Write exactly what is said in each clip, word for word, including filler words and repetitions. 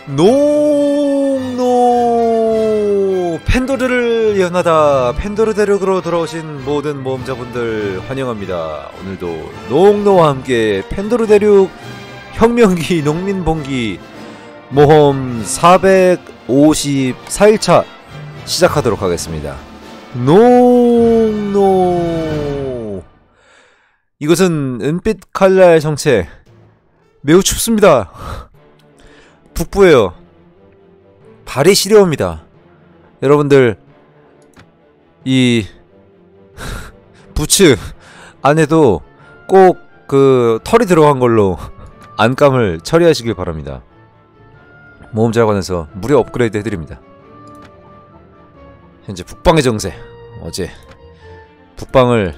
농노 팬더르를 예언하다 팬더르 대륙으로 돌아오신 모든 모험자분들 환영합니다. 오늘도 농노와 함께 팬더르 대륙 혁명기 농민봉기 모험 사백오십사 일차 시작하도록 하겠습니다. 농노 이것은 은빛 칼날 정체 매우 춥습니다. 북부에요. 발이 시려웁니다. 여러분들 이 부츠 안에도 꼭 그 털이 들어간 걸로 안감을 처리하시길 바랍니다. 모험자관에서 무료 업그레이드 해드립니다. 현재 북방의 정세. 어제 북방을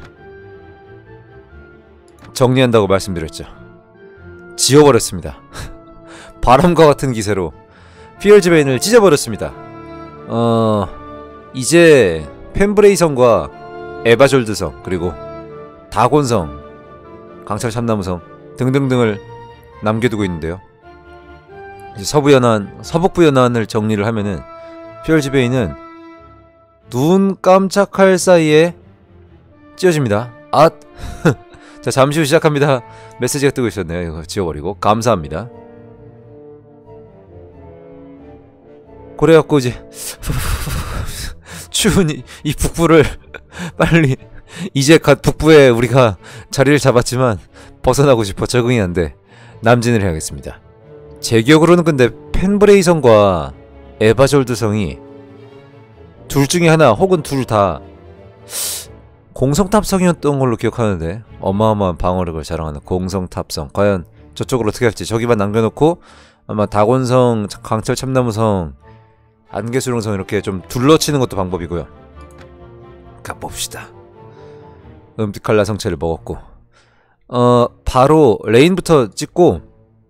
정리한다고 말씀드렸죠. 지워버렸습니다. 바람과 같은 기세로 피얼즈베인을 찢어버렸습니다. 어... 이제 펜브레이성과 에바졸드성 그리고 다곤성, 강철 참나무성 등등등을 남겨두고 있는데요. 이제 서부연안, 서북부연안을 정리를 하면은 피얼즈베인은 눈 깜짝할 사이에 찢어집니다. 앗! 자, 잠시 후 시작합니다. 메시지가 뜨고 있었네요. 이거 지워버리고 감사합니다. 그래갖고 이제 추운 이, 이 북부를 빨리 이제 갓 북부에 우리가 자리를 잡았지만 벗어나고 싶어 적응이 안돼 남진을 해야겠습니다. 제 기억으로는 근데 펜브레이성과 에바졸드성이 둘 중에 하나 혹은 둘 다 공성탑성이었던 걸로 기억하는데 어마어마한 방어력을 자랑하는 공성탑성. 과연 저쪽을 어떻게 할지 저기만 남겨놓고 아마 다곤성, 강철 참나무성, 안개수룡성 이렇게 좀 둘러치는 것도 방법이고요. 가봅시다. 은빛칼라 성체를 먹었고 어 바로 레인부터 찍고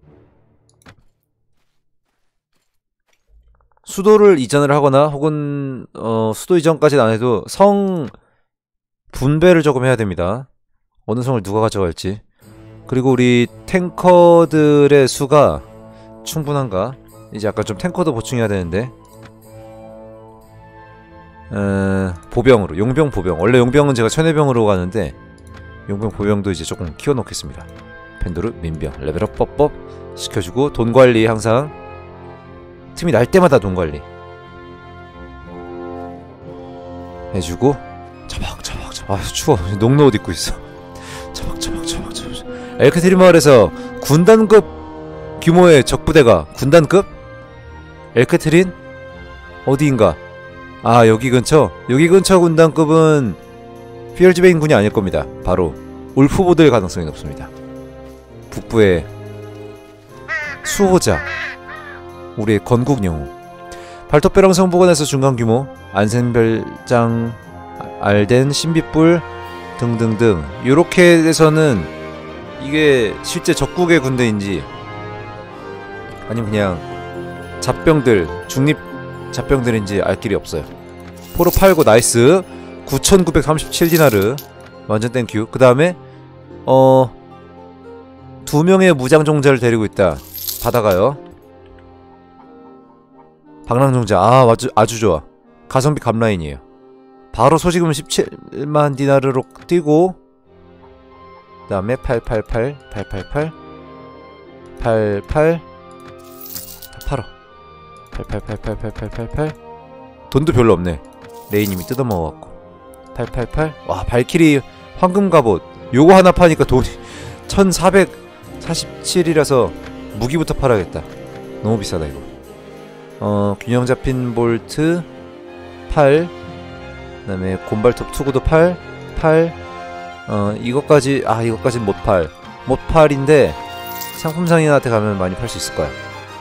수도를 이전을 하거나 혹은 어 수도 이전까지는 안 해도 성 분배를 조금 해야 됩니다. 어느 성을 누가 가져갈지. 그리고 우리 탱커들의 수가 충분한가? 이제 약간 좀 탱커도 보충해야 되는데 어, 보병으로 용병 보병. 원래 용병은 제가 천해병으로 가는데 용병 보병도 이제 조금 키워놓겠습니다. 펜도르 민병 레벨업 뻑뻑 시켜주고 돈관리 항상 틈이 날 때마다 돈관리 해주고 처벅처벅 처벅. 아 추워. 농노 옷 입고 있어. 처벅처벅 처벅 처벅. 엘크트리 마을에서 군단급 규모의 적부대가 군단급? 엘크트린? 어디인가? 아 여기 근처? 여기 근처 군단급은 피얼즈베인 군이 아닐 겁니다. 바로 울프보드일 가능성이 높습니다. 북부의 수호자 우리의 건국영웅 발톱벼랑 성보관에서 중간규모 안센별장 알덴 신빗불 등등등 요렇게 해서는 이게 실제 적국의 군대인지 아니면 그냥 잡병들 중립 잡병들인지 알 길이 없어요. 포로 팔고 나이스. 구천구백삼십칠 디나르 완전 땡큐. 그 다음에 어 두 명의 무장종자를 데리고 있다. 받아가요. 방랑종자 아 아주, 아주 좋아. 가성비 갑라인이에요. 바로 소지금 십칠만 디나르로 뛰고 그 다음에 팔팔팔 팔팔팔 팔팔 팔어 팔팔팔팔팔팔팔 돈도 별로 없네. 레이님이 뜯어먹어갖고 팔팔팔 와 발키리 황금갑옷 요거 하나 파니까 돈이 천사백사십칠이라서 무기부터 팔아야겠다. 너무 비싸다 이거. 어 균형 잡힌 볼트 팔 그 다음에 곰발톱 투구도 팔 팔 어 이것까지 아 이것까진 못팔 못팔인데 상품상인한테 가면 많이 팔 수 있을 거야.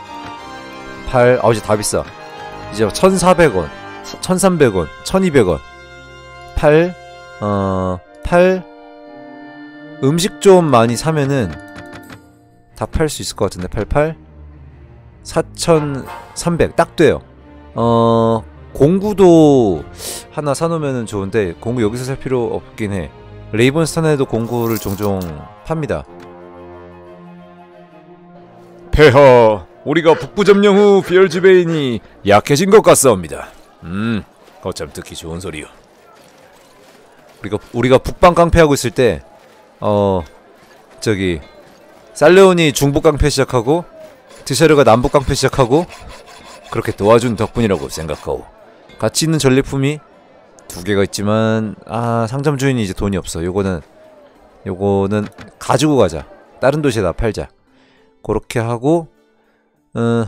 팔 아 이제 다 비싸. 이제 천사백 원 천삼백 원 천이백 원 팔 어 팔 음식 좀 많이 사면은 다 팔 수 있을 것 같은데 팔팔 사천삼백 딱 돼요. 어 공구도 하나 사놓으면 좋은데 공구 여기서 살 필요 없긴 해. 레이븐스턴에도 공구를 종종 팝니다. 폐하 우리가 북부 점령 후 비엘즈베인이 약해진 것 같사옵니다. 음, 거참 듣기 좋은 소리요. 우리가 우리가 북방 깡패하고 있을 때, 어 저기 살레온이 중부 깡패 시작하고 드샤르가 남부 깡패 시작하고 그렇게 도와준 덕분이라고 생각하오. 가치 있는 전리품이 두 개가 있지만 아 상점 주인이 이제 돈이 없어. 요거는 요거는 가지고 가자. 다른 도시에다 팔자. 그렇게 하고 어,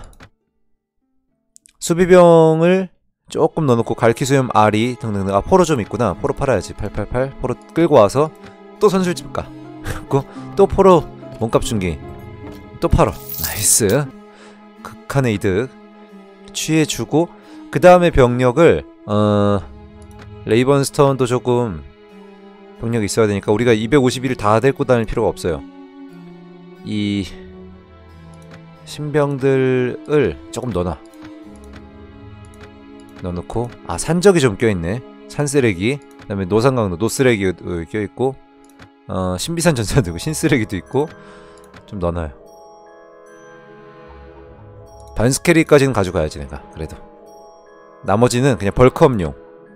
수비병을 조금 넣어놓고 갈키수염 아리 등등등. 아 포로 좀 있구나. 포로 팔아야지. 팔팔팔 포로 끌고 와서 또 선술집 가. 그리고 또 포로 몸값 준기 또 팔어. 나이스. 극한의 이득 취해주고 그 다음에 병력을 어 레이번스턴도 조금 병력이 있어야 되니까 우리가 이백오십 일 다 데리고 다닐 필요가 없어요. 이 신병들을 조금 넣어놔. 넣어놓고 아 산적이 좀 껴있네. 산쓰레기 그 다음에 노산강도 노쓰레기 껴있고 어 신비산 전사도 있고 신쓰레기도 있고 좀 넣어놔요. 반스캐리까지는 가져가야지 내가. 그래도 나머지는 그냥 벌크업용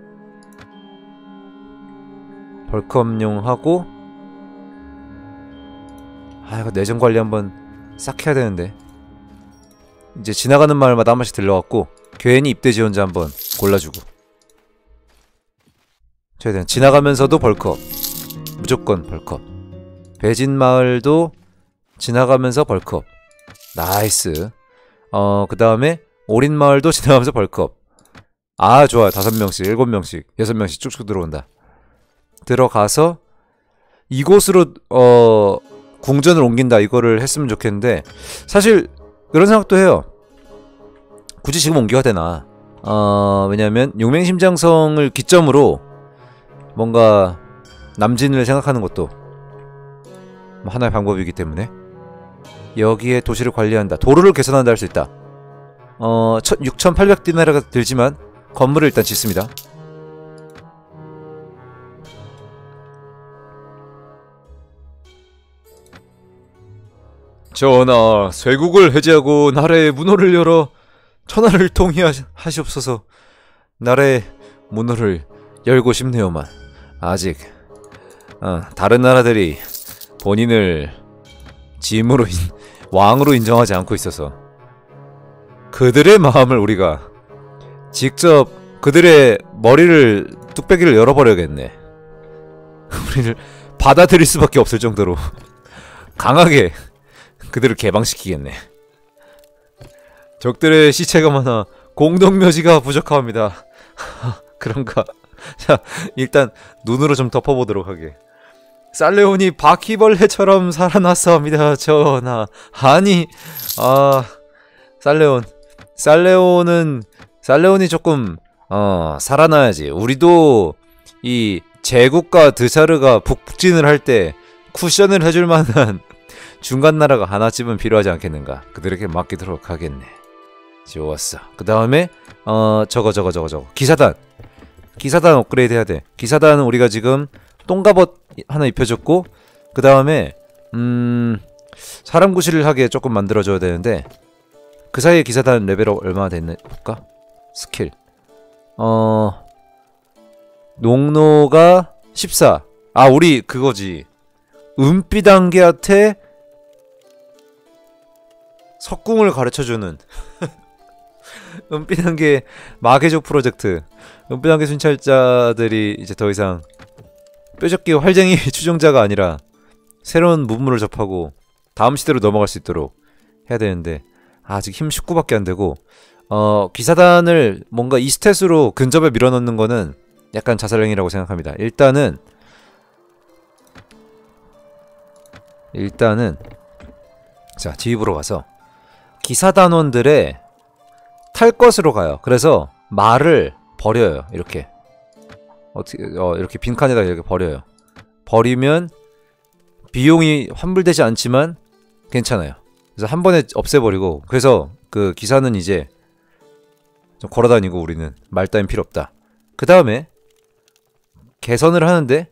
벌크업용 하고 아 이거 내정관리 한번 싹 해야 되는데 이제 지나가는 마을마다 한 번씩 들러갖고 괜히 입대 지원자 한번 골라주고 최대한 지나가면서도 벌크업 무조건 벌크업. 배진마을도 지나가면서 벌크업. 나이스. 어 그 다음에 오린마을도 지나가면서 벌크업. 아 좋아요. 다섯 명씩 일곱 명씩 여섯 명씩 쭉쭉 들어온다. 들어가서 이곳으로 어 궁전을 옮긴다 이거를 했으면 좋겠는데 사실 그런 생각도 해요. 굳이 지금 옮겨야 되나. 어 왜냐면 용맹심장성을 기점으로 뭔가 남진을 생각하는 것도 하나의 방법이기 때문에 여기에 도시를 관리한다. 도로를 개선한다 할 수 있다. 어 육천팔백 디나르가 들지만 건물을 일단 짓습니다. 전하, 쇄국을 해제하고 나라의 문호를 열어 천하를 통일하시옵소서. 나라의 문호를 열고 싶네요만 아직 어, 다른 나라들이 본인을 짐으로 인, 왕으로 인정하지 않고 있어서 그들의 마음을 우리가 직접 그들의 머리를 뚝배기를 열어버려야겠네. 우리를 받아들일 수밖에 없을 정도로 강하게 그들을 개방시키겠네. 적들의 시체가 많아 공동묘지가 부족합니다. 그런가? 자 일단 눈으로 좀 덮어보도록 하게. 살레온이 바퀴벌레처럼 살아났사옵니다 전하. 아니 아 살레온 살레온은 살레온이 조금 어 살아나야지. 우리도 이 제국과 드샤르가 북진을 할 때 쿠션을 해줄 만한 중간 나라가 하나쯤은 필요하지 않겠는가. 그들에게 맡기도록 하겠네. 좋았어. 그 다음에 어 저거 저거 저거 저거 기사단 기사단 업그레이드 해야 돼. 기사단은 우리가 지금 똥갑옷 하나 입혀줬고 그 다음에 음 사람 구실을 하게 조금 만들어줘야 되는데 그 사이에 기사단 레벨업 얼마나 됐나 볼까? 스킬 어 농노가 십사. 아 우리 그거지. 은비단계한테 석궁을 가르쳐주는 은비단계 마계족 프로젝트. 은비단계 순찰자들이 이제 더 이상 뾰족기 활쟁이 추종자가 아니라 새로운 문물을 접하고 다음 시대로 넘어갈 수 있도록 해야 되는데 아직 힘 십구밖에 안 되고 어 기사단을 뭔가 이 스탯으로 근접에 밀어넣는 거는 약간 자살행위라고 생각합니다. 일단은 일단은 자 지휘부로 가서 기사단원들의 탈 것으로 가요. 그래서 말을 버려요. 이렇게 어떻게 어 이렇게 빈칸에다 이렇게 버려요. 버리면 비용이 환불되지 않지만 괜찮아요. 그래서 한 번에 없애버리고 그래서 그 기사는 이제 좀 걸어다니고 우리는 말 따윈 필요 없다. 그 다음에 개선을 하는데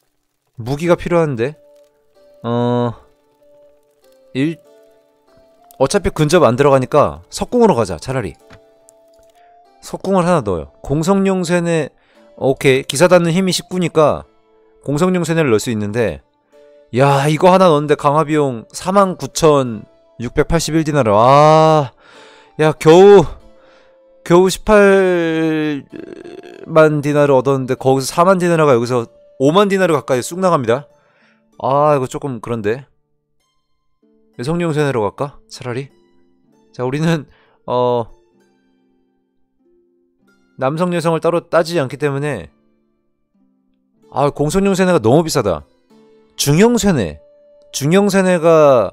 무기가 필요한데 어 일 어차피 근접 안 들어가니까 석궁으로 가자. 차라리 석궁을 하나 넣어요. 공성용 쇠뇌. 오케이. 기사 닿는 힘이 십구니까 공성용 쇠뇌를 넣을 수 있는데, 야 이거 하나 넣었는데 강화비용 사만 구천육백팔십일 디나르. 아, 야 겨우 겨우 십팔만 디나르 얻었는데 거기서 사만 디나르가 여기서 오만 디나르 가까이 쑥 나갑니다. 아 이거 조금 그런데 여성용 쇠뇌로 갈까? 차라리. 자 우리는 어 남성 여성을 따로 따지지 않기 때문에. 아 공성용 쇠뇌가 너무 비싸다. 중형 쇠뇌 중형 쇠뇌가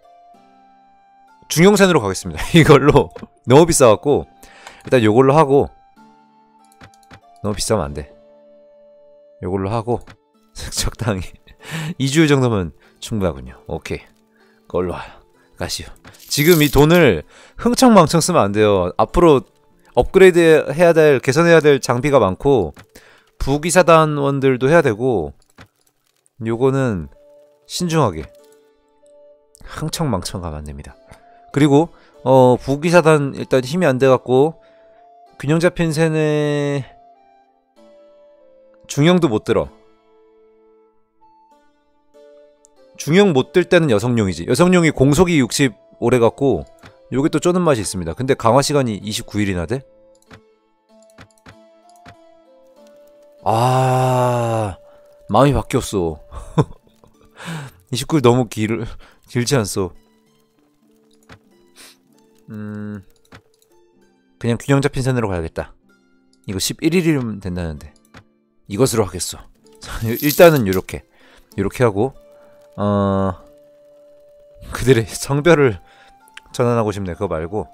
중형 쇠뇌로 가겠습니다. 이걸로 너무 비싸갖고 일단 요걸로 하고. 너무 비싸면 안돼. 요걸로 하고 적당히 이 주일 정도면 충분하군요. 오케이. 그걸로 와요. 가시오. 지금 이 돈을 흥청망청 쓰면 안 돼요. 앞으로 업그레이드 해야 될, 개선해야 될 장비가 많고 부기사단원들도 해야 되고, 요거는 신중하게 흥청망청 가면 안 됩니다. 그리고 어 부기사단 일단 힘이 안 돼갖고 균형 잡힌 쇠뇌 중형도 못 들어. 중형 못 들 때는 여성용이지. 여성용이 공속이 육십 오래 갖고 요게 또 쪼는 맛이 있습니다. 근데 강화 시간이 이십구 일이나 돼? 아, 마음이 바뀌었어. 이십구 일 너무 길, 길지 않소. 음, 그냥 균형 잡힌 쇠뇌로 가야겠다. 이거 십일 일이면 된다는데 이것으로 하겠어. 일단은 요렇게 요렇게 하고, 어 그들의 성별을 전환하고 싶네. 그거 말고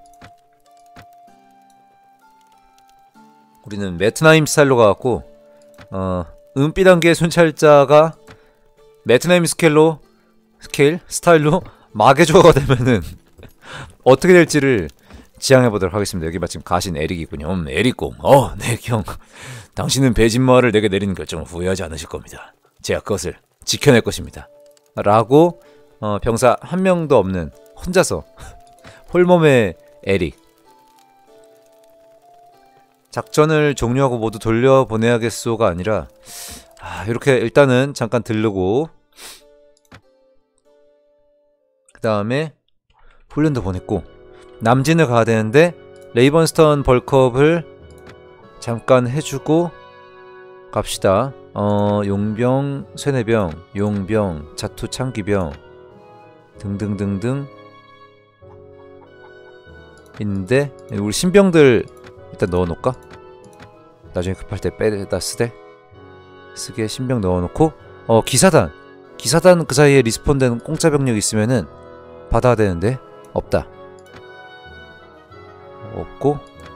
우리는 베트남 스타일로 가갖고, 어 은빛 단계의 순찰자가 베트남 스케일로 스케일 스타일로 마개조가 되면은 어떻게 될지를 지향해보도록 하겠습니다. 여기 마침 가신 에릭이군요. 음, 에릭공. 어, 네, 형. 당신은 배진마를 내게 내리는 결정을 후회하지 않으실 겁니다. 제가 그것을 지켜낼 것입니다. 라고 어, 병사 한 명도 없는 혼자서 홀몸의 에릭. 작전을 종료하고 모두 돌려보내야겠소가 아니라, 아, 이렇게 일단은 잠깐 들르고 그 다음에 훈련도 보냈고 남진을 가야 되는데 레이번스턴 벌컵을 잠깐 해주고 갑시다. 어 용병, 쇠뇌병, 용병, 자투 창기병 등등등등 있는데 우리 신병들 일단 넣어놓을까? 나중에 급할 때 빼다 쓰되 쓰게 신병 넣어놓고, 어 기사단 기사단 그 사이에 리스폰된 공짜 병력 있으면은 받아야 되는데 없다. 없고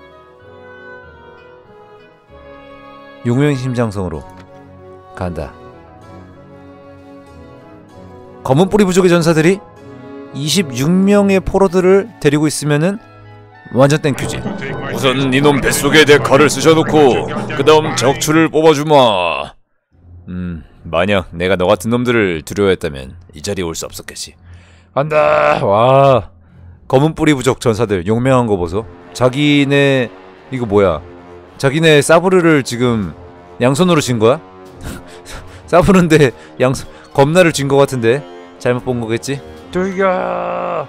용명 심장성으로 간다. 검은 뿌리 부족의 전사들이 이십육 명의 포로들을 데리고 있으면은 완전 땡큐지. 우선 니놈 뱃속에 내 칼을 쑤셔놓고 그 다음 적추를 뽑아주마. 음 만약 내가 너 같은 놈들을 두려워했다면 이 자리에 올 수 없었겠지. 간다. 와, 검은 뿌리 부족 전사들 용맹한 거 보소. 자기네 이거 뭐야? 자기네 사브르를 지금 양손으로 진 거야? 사브르인데 양손 겁나를 쥔 거 같은데 잘못 본 거겠지? 돌겨.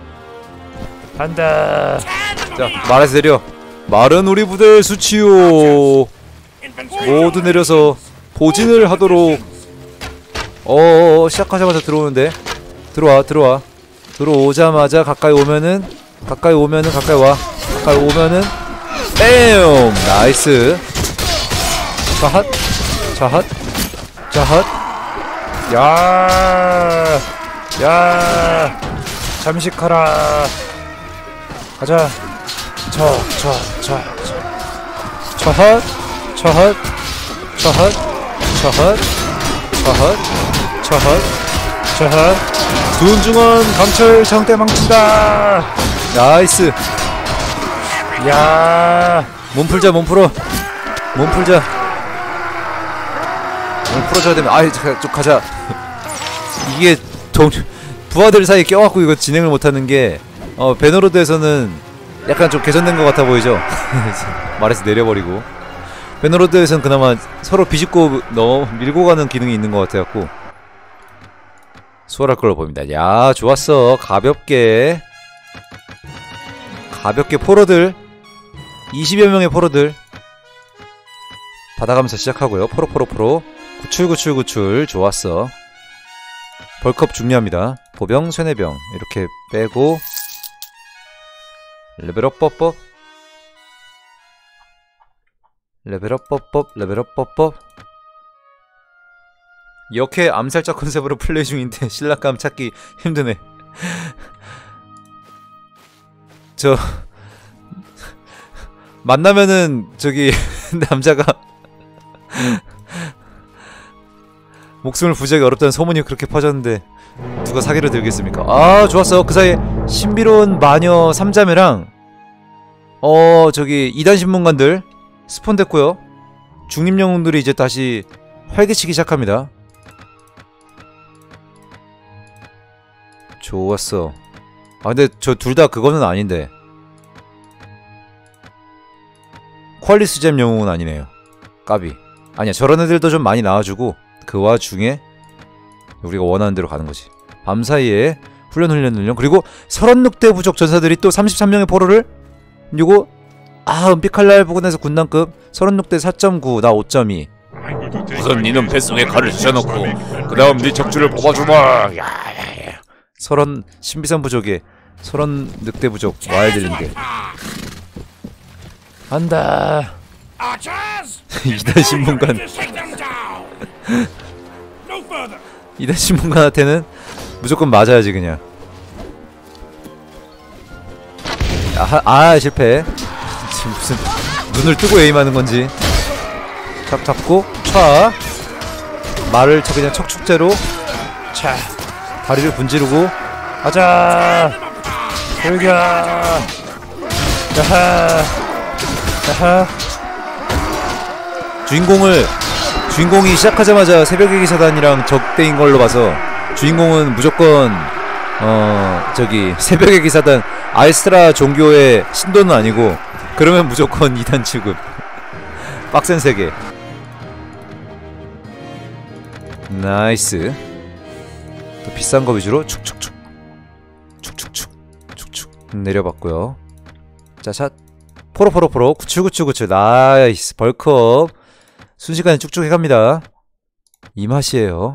간다. 자, 말에서 내려. 말은 우리 부대의 수치요. 모두 내려서 포진을 하도록. 어어어, 시작하자마자 들어오는데. 들어와 들어와. 들어오자마자 가까이 오면은 가까이 오면은 가까이 와. 가까이 오면은 뺨! 나이스. 자핫 자핫 자핫. 야, 야, 잠식하라. 가자. 저, 저, 저, 저. 자핫 자핫 자핫 자핫 자핫 자핫 자핫. 두은중원 강철 장대 망친다. 나이스. 야, 몸 풀자 몸 풀어. 몸 풀자. 몸 풀어줘야 되면, 아이 좀 가자. 이게 동 부하들 사이에 껴갖고 이거 진행을 못하는 게 어 배너로드에서는 약간 좀 개선된 것 같아 보이죠? 말에서 내려버리고. 배너로드에서는 그나마 서로 비집고 넣어 밀고 가는 기능이 있는 것 같아갖고 수월할 걸로 보입니다. 야 좋았어. 가볍게 가볍게 포로들 이십여 명의 포로들 받아가면서 시작하고요. 포로 포로 포로 구출 구출 구출. 좋았어. 벌컵 중요합니다. 보병 쇠뇌병 이렇게 빼고 레벨업 뻑뻑 레벨업 뻑뻑 레벨업 뻑뻑. 역해 암살자 컨셉으로 플레이 중인데 신랑감 찾기 힘드네. 저 만나면은 저기 남자가 목숨을 부지하기 어렵다는 소문이 그렇게 퍼졌는데 누가 사기를 들겠습니까? 아 좋았어. 그 사이에 신비로운 마녀 삼 자매랑 어 저기 이단 신문관들 스폰됐고요. 중립 영웅들이 이제 다시 활기치기 시작합니다. 좋았어. 아 근데 저 둘 다 그거는 아닌데 퀄리스잼 영웅은 아니네요. 까비. 아니야 저런 애들도 좀 많이 나와주고 그 와중에 우리가 원하는 대로 가는거지. 밤사이에 훈련 훈련 훈련. 그리고 서른육 대 부족 전사들이 또 삼십삼 명의 포로를 요거 아 은빛칼날 부근에서 군단급 서른육 대 사 점 구 나 오 점 이. 우선 니는 뱃속에 칼을 쑤셔놓고 그 다음 네 적주를 뽑아주마. 야야야. 서른 신비산 부족에 서른 늑대 부족 와일드링들 한다. 이단 신문관 이단 신문관한테는 무조건 맞아야지 그냥. 아, 아 실패. 지금 무슨 눈을 뜨고 에임하는 건지. 딱 잡고 촤 말을 저 그냥 척축제로 차 다리를 분지르고 가자 돌겨. 야하 야하. 주인공을 주인공이 시작하자마자 새벽의 기사단이랑 적대인 걸로 봐서 주인공은 무조건 어 저기 새벽의 기사단 아이스트라 종교의 신도는 아니고 그러면 무조건 이단 취급. 빡센 세계. 나이스. 또 비싼 거 위주로 축축축 축축축 축축 내려봤고요. 자 샷 포로포로포로 구출구출구출. 나이스. 벌컵 순식간에 쭉쭉 해갑니다. 이 맛이에요.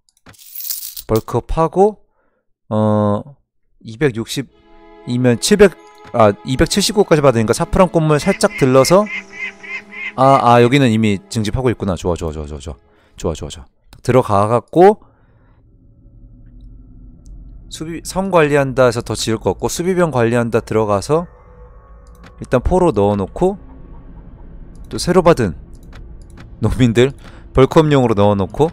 벌컵 하고 어 이백육십이면 칠백 아 이백칠십구까지 받으니까 사프란 꽃물 살짝 들러서 아 아 여기는 이미 증집하고 있구나. 좋아 좋아 좋아 좋아 좋아 좋아 좋아 좋아. 들어가갖고 수비 성 관리한다 해서 더 지을 거 없고 수비병 관리한다 들어가서 일단 포로 넣어놓고 또 새로 받은 농민들 벌컵용으로 넣어놓고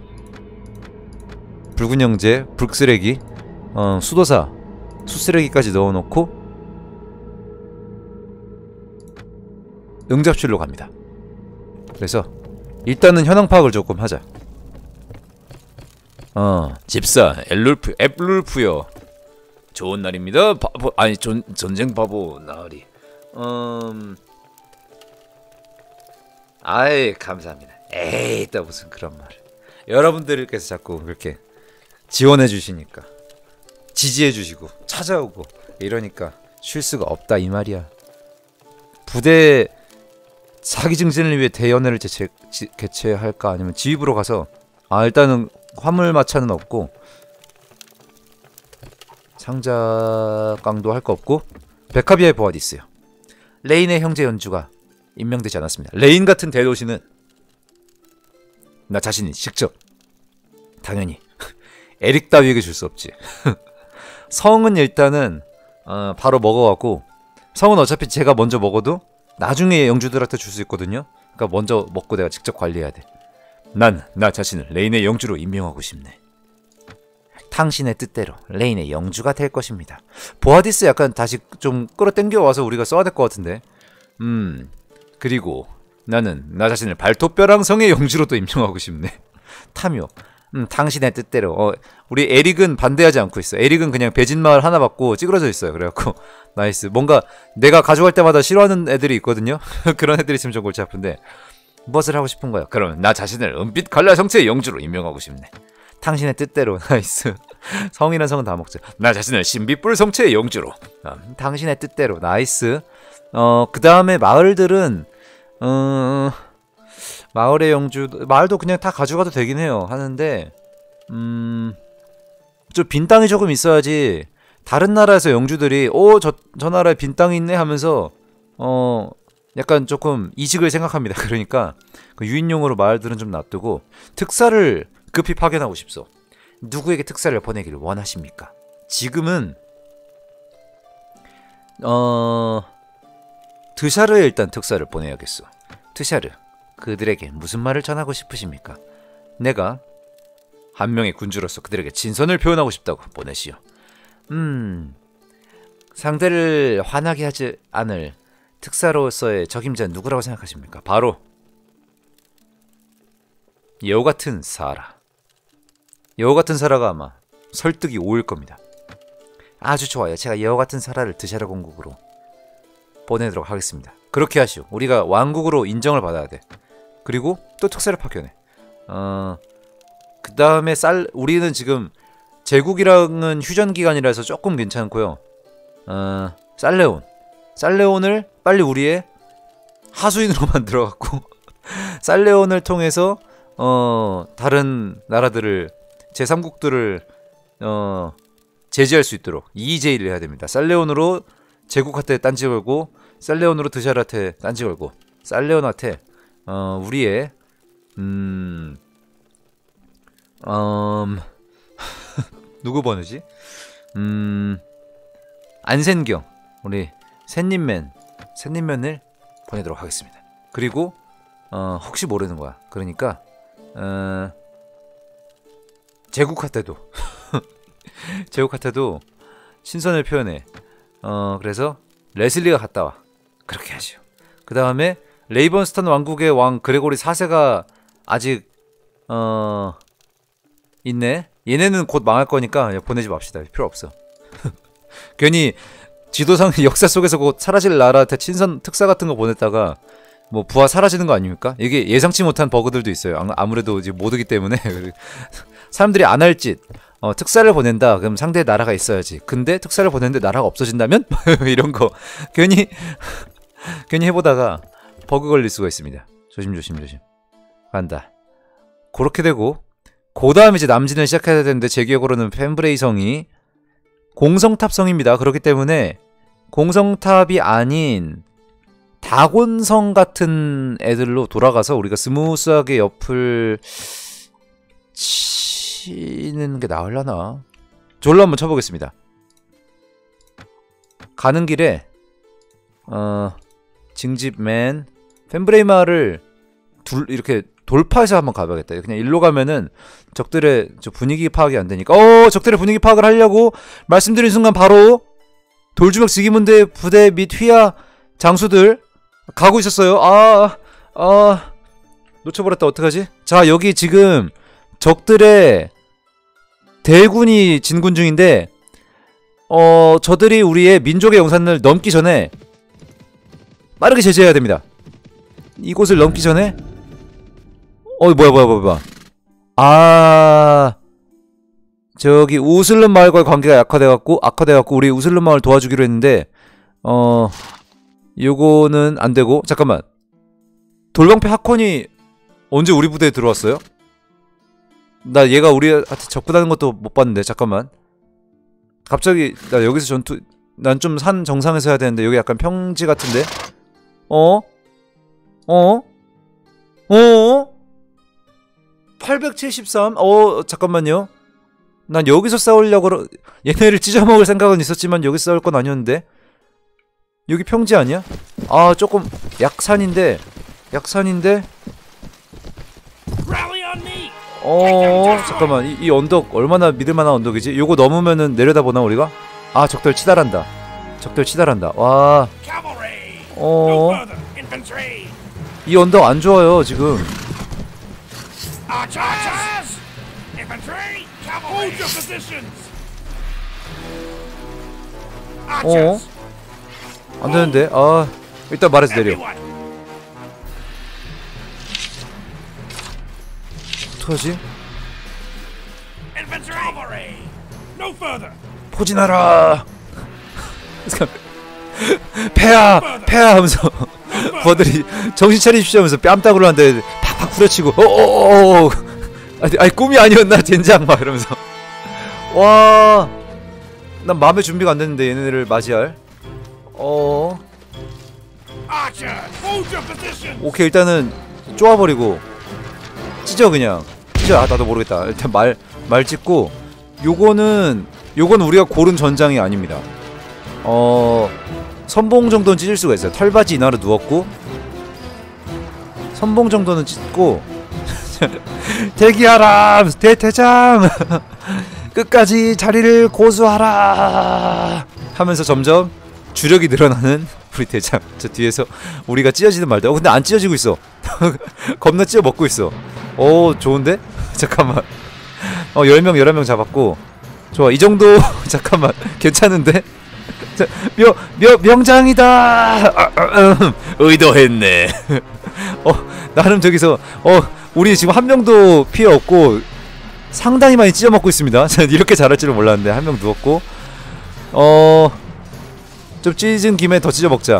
붉은 형제 불쓰레기 어 수도사 수쓰레기까지 넣어놓고 응접실로 갑니다. 그래서 일단은 현황 파악을 조금 하자. 어 집사 엘룰프 앱룰프요. 좋은 날입니다. 바보 아니 전 전쟁 바보 나으리. 음 아이 감사합니다. 에이 또 무슨 그런 말을. 여러분들께서 자꾸 그렇게 지원해 주시니까 지지해 주시고 찾아오고 이러니까 쉴 수가 없다 이 말이야. 부대 사기 증진을 위해 대연회를 개최, 지, 개최할까 아니면 지휘부로 가서 아 일단은 화물 마차는 없고 상자깡도 할 거 없고 베카비아의 보아도 있어요. 레인의 형제 연주가 임명되지 않았습니다. 레인 같은 대도시는 나 자신이 직접 당연히 에릭 따위에게 줄 수 없지. 성은 일단은 어, 바로 먹어갖고 성은 어차피 제가 먼저 먹어도 나중에 영주들한테 줄 수 있거든요. 그러니까 먼저 먹고 내가 직접 관리해야 돼. 난 나 자신을 레인의 영주로 임명하고 싶네. 당신의 뜻대로 레인의 영주가 될 것입니다. 보아디스 약간 다시 좀 끌어당겨와서 우리가 써야 될 것 같은데. 음 그리고 나는 나 자신을 발톱벼랑 성의 영주로도 임명하고 싶네. 탐욕 음, 당신의 뜻대로. 어, 우리 에릭은 반대하지 않고 있어. 에릭은 그냥 배진마을 하나 받고 찌그러져 있어요. 그래갖고 나이스. 뭔가 내가 가져갈 때마다 싫어하는 애들이 있거든요. 그런 애들이 있으면 좀 골치 아픈데 무엇을 하고 싶은 거야? 그럼 나 자신을 은빛 갈라 성체의 영주로 임명하고 싶네. 당신의 뜻대로. 나이스. 성이란 성은 다 먹자. 나 자신을 신비뿔 성체의 영주로. 아, 당신의 뜻대로. 나이스. 어, 그 다음에 마을들은 어... 마을의 영주, 마을도 그냥 다 가져가도 되긴 해요. 하는데 음... 좀 빈 땅이 조금 있어야지 다른 나라에서 영주들이 오, 저, 저 나라에 빈 땅이 있네 하면서 어... 약간 조금 이직을 생각합니다. 그러니까 그 유인용으로 마을들은 좀 놔두고 특사를 급히 파견하고 싶소. 누구에게 특사를 보내기를 원하십니까? 지금은 어... 드샤르에 일단 특사를 보내야겠어. 드샤르, 그들에게 무슨 말을 전하고 싶으십니까? 내가 한 명의 군주로서 그들에게 진선을 표현하고 싶다고 보내시오. 음... 상대를 화나게 하지 않을 특사로서의 적임자는 누구라고 생각하십니까? 바로 여우같은 사라. 여우같은 사라가 아마 설득이 오일 겁니다. 아주 좋아요. 제가 여우같은 사라를 드샤르 공국으로 보내도록 하겠습니다. 그렇게 하시오. 우리가 왕국으로 인정을 받아야 돼. 그리고 또 특사를 파견해. 어... 그 다음에 쌀... 우리는 지금 제국이랑은 휴전기간이라서 조금 괜찮고요. 어... 살레온. 살레온을 빨리 우리의 하수인으로 만들어갖고 살레온을 통해서 어... 다른 나라들을 제삼국들을 어... 제지할 수 있도록 이의제의를 해야 됩니다. 살레온으로 제국한테 딴지 걸고 살레온으로 드샤르한테 딴지 걸고 살레온한테 어, 우리의 음... 음... 누구 보내지? 음... 안센경 우리 샌님맨 샌님맨을 보내도록 하겠습니다. 그리고 어, 혹시 모르는 거야. 그러니까 어... 제국한테도 제국한테도 신선을 표현해. 어 그래서 레슬리가 갔다 와. 그렇게 하죠. 그 다음에 레이번스턴 왕국의 왕 그레고리 사 세가 아직 어 있네. 얘네는 곧 망할 거니까 보내지 맙시다. 필요 없어. 괜히 지도상 역사 속에서 곧 사라질 나라한테 친선 특사 같은 거 보냈다가 뭐 부하 사라지는 거 아닙니까? 이게 예상치 못한 버그들도 있어요. 아무래도 이제 못 오기 때문에 사람들이 안 할 짓. 어, 특사를 보낸다. 그럼 상대 나라가 있어야지. 근데 특사를 보냈는데 나라가 없어진다면? 이런 거 괜히 괜히 해보다가 버그 걸릴 수가 있습니다. 조심 조심 조심. 간다. 그렇게 되고 그 다음 이제 남진을 시작해야 되는데 제 기억으로는 펜브레이 성이 공성탑 성입니다. 그렇기 때문에 공성탑이 아닌 다곤성 같은 애들로 돌아가서 우리가 스무스하게 옆을 치는 게 나으려나? 졸로 한번 쳐보겠습니다. 가는 길에 어 징집맨 펜브레이마를 둘 이렇게 돌파해서 한번 가봐야겠다. 그냥 일로 가면은 적들의 저 분위기 파악이 안 되니까 어 적들의 분위기 파악을 하려고 말씀드린 순간 바로 돌주먹 지기문대 부대 및 휘하 장수들 가고 있었어요. 아, 아 놓쳐버렸다. 어떡하지? 자 여기 지금 적들의 대군이 진군 중인데 어 저들이 우리의 민족의 영산을 넘기 전에 빠르게 제재해야 됩니다. 이곳을 넘기 전에 어 뭐야 뭐야 뭐야 뭐야 아 저기 우슬름 마을과의 관계가 약화돼갖고 악화돼갖고 우리 우슬름 마을 도와주기로 했는데 어 요거는 안되고 잠깐만 돌방패 하콘이 언제 우리 부대에 들어왔어요? 나 얘가 우리한테 접근하는 것도 못 봤는데 잠깐만 갑자기 나 여기서 전투 난 좀 산 정상에서 해야 되는데 여기 약간 평지 같은데 어? 어? 어? 팔백칠십삼? 어 잠깐만요 난 여기서 싸우려고 얘네를 찢어먹을 생각은 있었지만 여기서 싸울 건 아니었는데 여기 평지 아니야? 아 조금 약산인데 약산인데 어 잠깐만 이, 이 언덕 얼마나 믿을만한 언덕이지? 요거 넘으면은 내려다보나 우리가? 아 적들 치달한다 적들 치달한다 와 어... 이 언덕 안 좋아요 지금 어? 안 되는데. 아, 일단 말해서 내려. 어떡하지? 포진하라. 폐하! 폐하! 하면서 부하들이 정신 차리십시오 하면서 뺨따구를 하는데 팍팍 부려치고 어어어어 아니, 아니 꿈이 아니었나 젠장 막 이러면서 와, 난 마음의 준비가 안 됐는데 얘네를 맞이할. 어 오케이, 일단은 쪼아버리고 찢어, 그냥 찢어. 아, 나도 모르겠다. 일단 말 말 찢고, 요거는 요거는 우리가 고른 전장이 아닙니다. 어 선봉 정도는 찢을 수가 있어요. 털바지 이나로 누웠고 선봉 정도는 찢고 대기하라 대대장 끝까지 자리를 고수하라 하면서 점점 주력이 늘어나는 우리 대장. 저 뒤에서 우리가 찢어지든 말든. 어 근데 안 찢어지고 있어. 겁나 찢어 먹고 있어. 오, 좋은데? 잠깐만. 어 열 명 열한 명 잡았고 좋아, 이 정도. 잠깐만, 괜찮은데? 자, 명, 명, 명장이다! 아, 아, 음, 의도했네. 어, 나름 저기서, 어, 우리 지금 한 명도 피해 없고, 상당히 많이 찢어먹고 있습니다. 이렇게 잘할 줄은 몰랐는데, 한 명 누웠고, 어, 좀 찢은 김에 더 찢어먹자.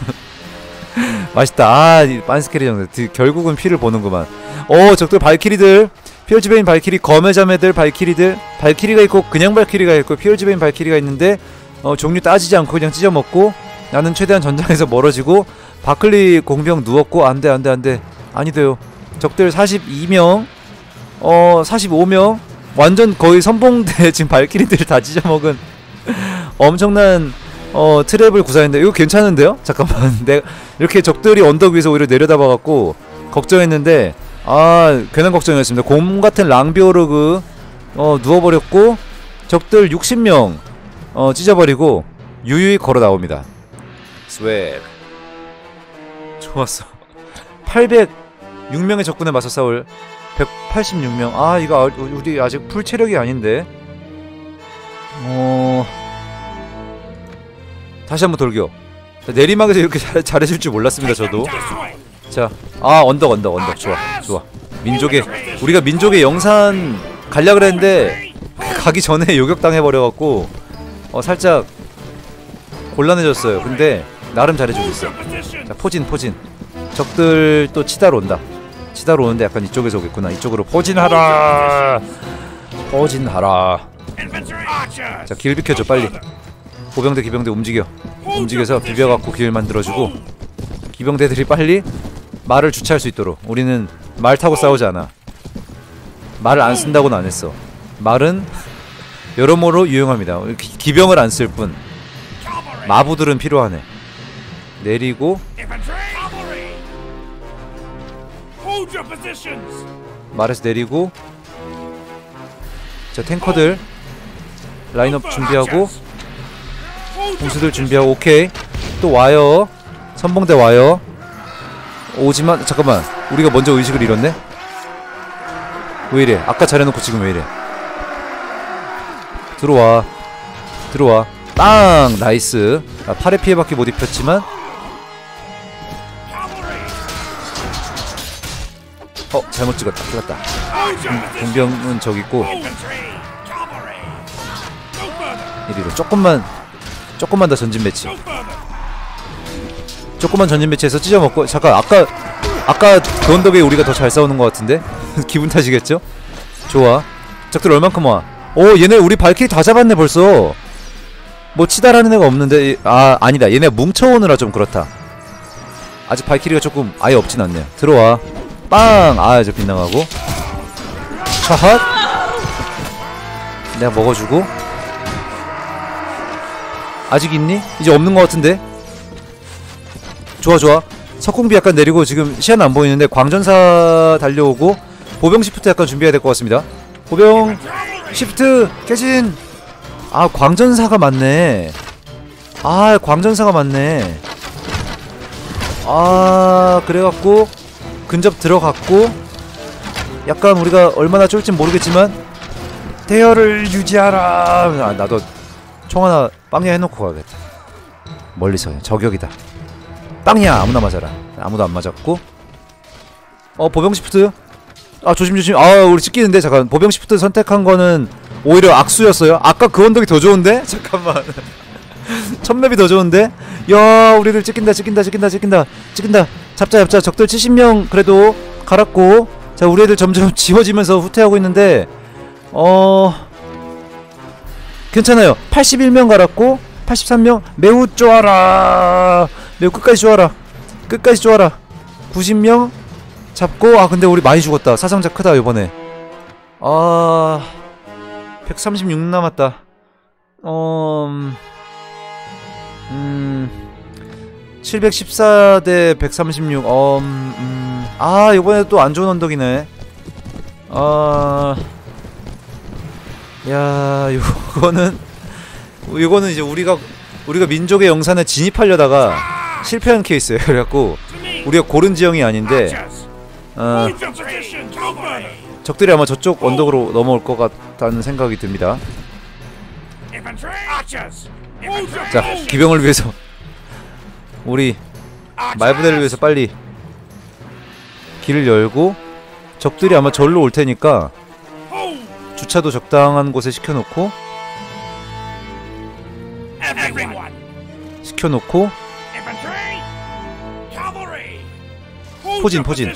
맛있다. 아, 이 빤스케리 정도. 결국은 피를 보는구만. 어, 적들 발키리들. 피어즈베인 발키리, 검의 자매들 발키리들. 발키리가 있고 그냥 발키리가 있고 피어즈베인 발키리가 있는데 어, 종류 따지지 않고 그냥 찢어먹고, 나는 최대한 전장에서 멀어지고, 바클리 공병 누웠고. 안돼 안돼 안돼 아니돼요. 적들 사십이 명, 어 사십오 명. 완전 거의 선봉대 지금 발키리들 다 찢어먹은 엄청난 어 트랩을 구사했는데 이거 괜찮은데요? 잠깐만. 내가 이렇게 적들이 언덕 위에서 오히려 내려다봐갖고 걱정했는데, 아, 괜한 걱정이었습니다. 곰 같은 랑비오르그 어 누워버렸고, 적들 육십 명 어 찢어버리고 유유히 걸어 나옵니다. 스웩. 좋았어. 팔백육 명의 적군에 맞서 싸울 백팔십육 명. 아, 이거 우리 아직 풀 체력이 아닌데. 어 다시 한번 돌격. 내리막에서 이렇게 잘, 잘해줄 줄 몰랐습니다, 저도. 자, 아, 언덕 언덕 언덕. 좋아 좋아. 민족의, 우리가 민족의 영산 가려 그랬는데 가기 전에 요격당해버려갖고 어 살짝 곤란해졌어요. 근데 나름 잘해주고 있어. 자, 포진 포진. 적들 또 치다로 온다. 치다로 오는데 약간 이쪽에서 오겠구나. 이쪽으로 포진하라. 포진하라. 자, 길 비켜줘 빨리. 보병대 기병대 움직여. 움직여서 비벼갖고 길 만들어주고, 기병대들이 빨리 말을 주차할 수 있도록. 우리는 말 타고 싸우지 않아. 말을 안 쓴다고는 안 했어. 말은 여러모로 유용합니다. 기, 기병을 안 쓸 뿐. 마부들은 필요하네. 내리고 말에서 내리고. 자, 탱커들 라인업 준비하고, 공수들 준비하고. 오케이, 또 와요. 선봉대 와요. 오지만 잠깐만, 우리가 먼저 의식을 잃었네? 왜 이래? 아까 잘해놓고 지금 왜 이래? 들어와 들어와. 빵! 나이스. 아, 팔에 피해밖에 못 입혔지만, 어 잘못 찍었다. 찍었다. 음, 공병은 저기 있고. 이리로 조금만 조금만 더 전진 배치. 조금만 전진 배치해서 찢어먹고. 잠깐, 아까 아까 그 언덕에 우리가 더 잘 싸우는 것 같은데? 기분 탓이겠죠? 좋아. 적들 얼만큼 와? 오, 얘네 우리 발키리 다 잡았네 벌써. 뭐 치다라는 애가 없는데. 아, 아니다, 얘네 뭉쳐오느라 좀 그렇다. 아직 발키리가 조금 아예 없진 않네요. 들어와. 빵! 아, 저 빗나가고. 차핫! 내가 먹어주고. 아직 있니? 이제 없는 것 같은데? 좋아 좋아. 석궁비 약간 내리고. 지금 시야는 안 보이는데 광전사 달려오고. 보병 시프트 약간 준비해야 될 것 같습니다. 보병 시프트 깨진. 아, 광전사가 맞네. 아, 광전사가 맞네. 아, 그래갖고 근접 들어갔고. 약간 우리가 얼마나 쫄진 모르겠지만 대열을 유지하라. 아, 나도 총 하나 빵야 해놓고 가야겠다. 멀리서 저격이다. 빵야 아무나 맞아라. 아무도 안 맞았고. 어 보병 시프트. 아 조심 조심. 아 우리 찍히는데. 잠깐 보병 시프트 선택한 거는 오히려 악수였어요. 아까 그 언덕이 더 좋은데? 잠깐만. 첫 맵이 더 좋은데? 야 우리를 찍힌다 찍힌다 찍힌다 찍힌다 찍힌다. 잡자 잡자. 적들 칠십 명 그래도 갈았고. 자 우리 애들 점점 지워지면서 후퇴하고 있는데 어... 괜찮아요. 팔십일 명 갈았고 팔십삼 명 매우 좋아라. 매우 끝까지 좋아라. 끝까지 좋아라. 구십 명 잡고. 아 근데 우리 많이 죽었다. 사상자 크다 이번에. 아... 백삼십육 남았다. 어... 음... 칠백십사 대 백삼십육. 어... 음... 아 이번에 또 안 좋은 언덕이네. 아... 야 이거는 이거는 이제 우리가 우리가 민족의 영산에 진입하려다가 실패한 케이스예요. 그래갖고 우리가 고른 지형이 아닌데 어... 적들이 아마 저쪽 언덕으로 넘어올 것 같다는 생각이 듭니다. 자 기병을 위해서 우리 말부대를 위해서 빨리 길을 열고 적들이 아마 절로 올 테니까 주차도 적당한 곳에 시켜놓고 시켜놓고 포진 포진.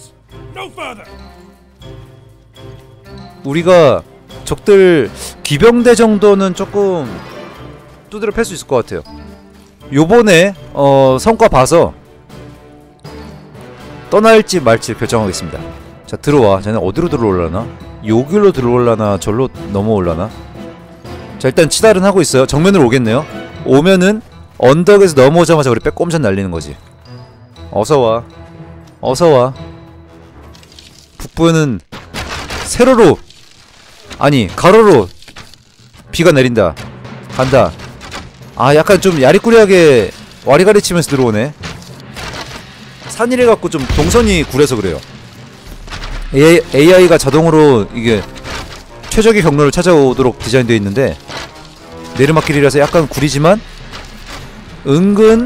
우리가 적들 기병대 정도는 조금 두드려 팰 수 있을 것 같아요. 요번에 어 성과 봐서 떠날지 말지 결정하겠습니다. 자 들어와. 쟤네 어디로 들어올라나? 여기로 들어올라나 절로 넘어올라나? 자 일단 치달은 하고 있어요. 정면으로 오겠네요. 오면은 언덕에서 넘어오자마자 우리 빼꼼샷 날리는거지. 어서와 어서와. 북부는 세로로 아니 가로로 비가 내린다. 간다. 아 약간 좀 야리꾸리하게 와리가리 치면서 들어오네. 산이래 갖고 좀 동선이 구려서 그래요. 에이아이가 자동으로 이게 최적의 경로를 찾아오도록 디자인되어 있는데 내리막길이라서 약간 구리지만 은근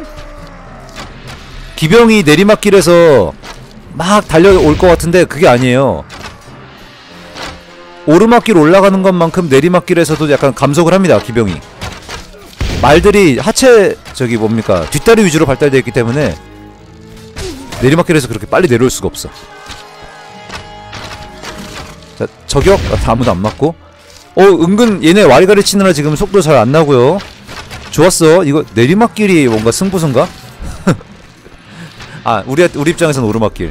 기병이 내리막길에서 막 달려올 것 같은데 그게 아니에요. 오르막길 올라가는 것만큼 내리막길에서도 약간 감속을 합니다. 기병이 말들이 하체 저기 뭡니까 뒷다리 위주로 발달되어 있기 때문에 내리막길에서 그렇게 빨리 내려올 수가 없어. 자 저격. 아, 아무도 안 맞고. 어 은근 얘네 와리가리 치느라 지금 속도 잘 안 나고요. 좋았어. 이거 내리막길이 뭔가 승부수인가? 아 우리 우리 입장에서는 오르막길.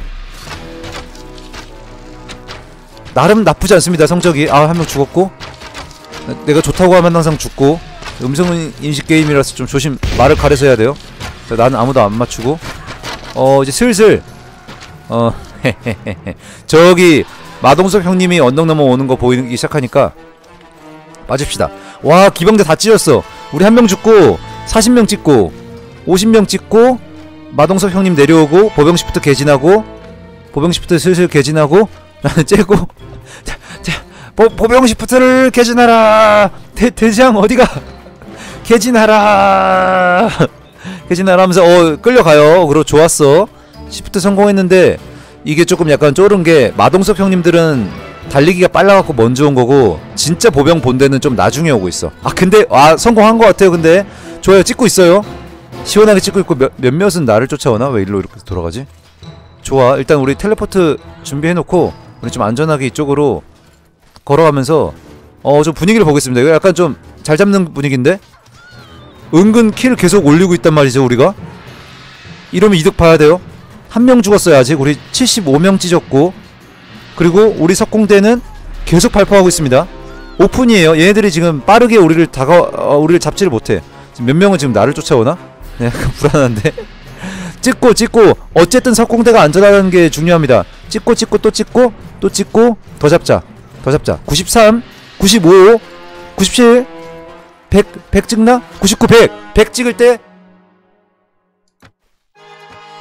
나름 나쁘지 않습니다. 성적이. 아 한 명 죽었고. 내가 좋다고 하면 항상 죽고. 음성인식 게임이라서 좀 조심. 말을 가려서 해야 돼요. 자 나는 아무도 안 맞추고. 어 이제 슬슬 어 헤헤헤헤 저기 마동석 형님이 언덕 넘어오는 거 보이기 시작하니까 맞읍시다. 와 기병대 다 찢었어. 우리 한 명 죽고 사십 명 찍고 오십 명 찍고 마동석 형님 내려오고 보병 시프트 개진하고 보병 시프트 슬슬 개진하고 나는 째고 자, 자 보, 보병 시프트를 개진하라. 대, 대장 어디가 개진하라. 개진하라 하면서 어 끌려가요. 그리고 좋았어. 시프트 성공했는데 이게 조금 약간 쫄은게 마동석 형님들은 달리기가 빨라갖고 먼저 온거고 진짜 보병 본대는 좀 나중에 오고 있어. 아 근데 아 성공한 것 같아요. 근데 좋아요. 찍고 있어요. 시원하게 찍고 있고 몇, 몇몇은 나를 쫓아오나? 왜 일로 이렇게 돌아가지? 좋아. 일단 우리 텔레포트 준비해놓고 우리 좀 안전하게 이쪽으로 걸어가면서 어 좀 분위기를 보겠습니다. 이거 약간 좀 잘 잡는 분위기인데? 은근 킬 계속 올리고 있단 말이죠 우리가. 이러면 이득 봐야 돼요. 한 명 죽었어요 아직. 우리 칠십오 명 찢었고. 그리고 우리 석공대는 계속 발포하고 있습니다. 오픈이에요. 얘네들이 지금 빠르게 우리를 다가 어, 우리를 잡지를 못해. 지금 몇 명은 지금 나를 쫓아오나? 네, 약간 불안한데. 찍고 찍고 어쨌든 석공대가 안전하다는 게 중요합니다. 찍고 찍고 또 찍고 또 찍고 더 잡자. 더 잡자. 구십삼, 구십오, 구십칠, 백, 백 찍나? 구십구, 백! 백 찍을 때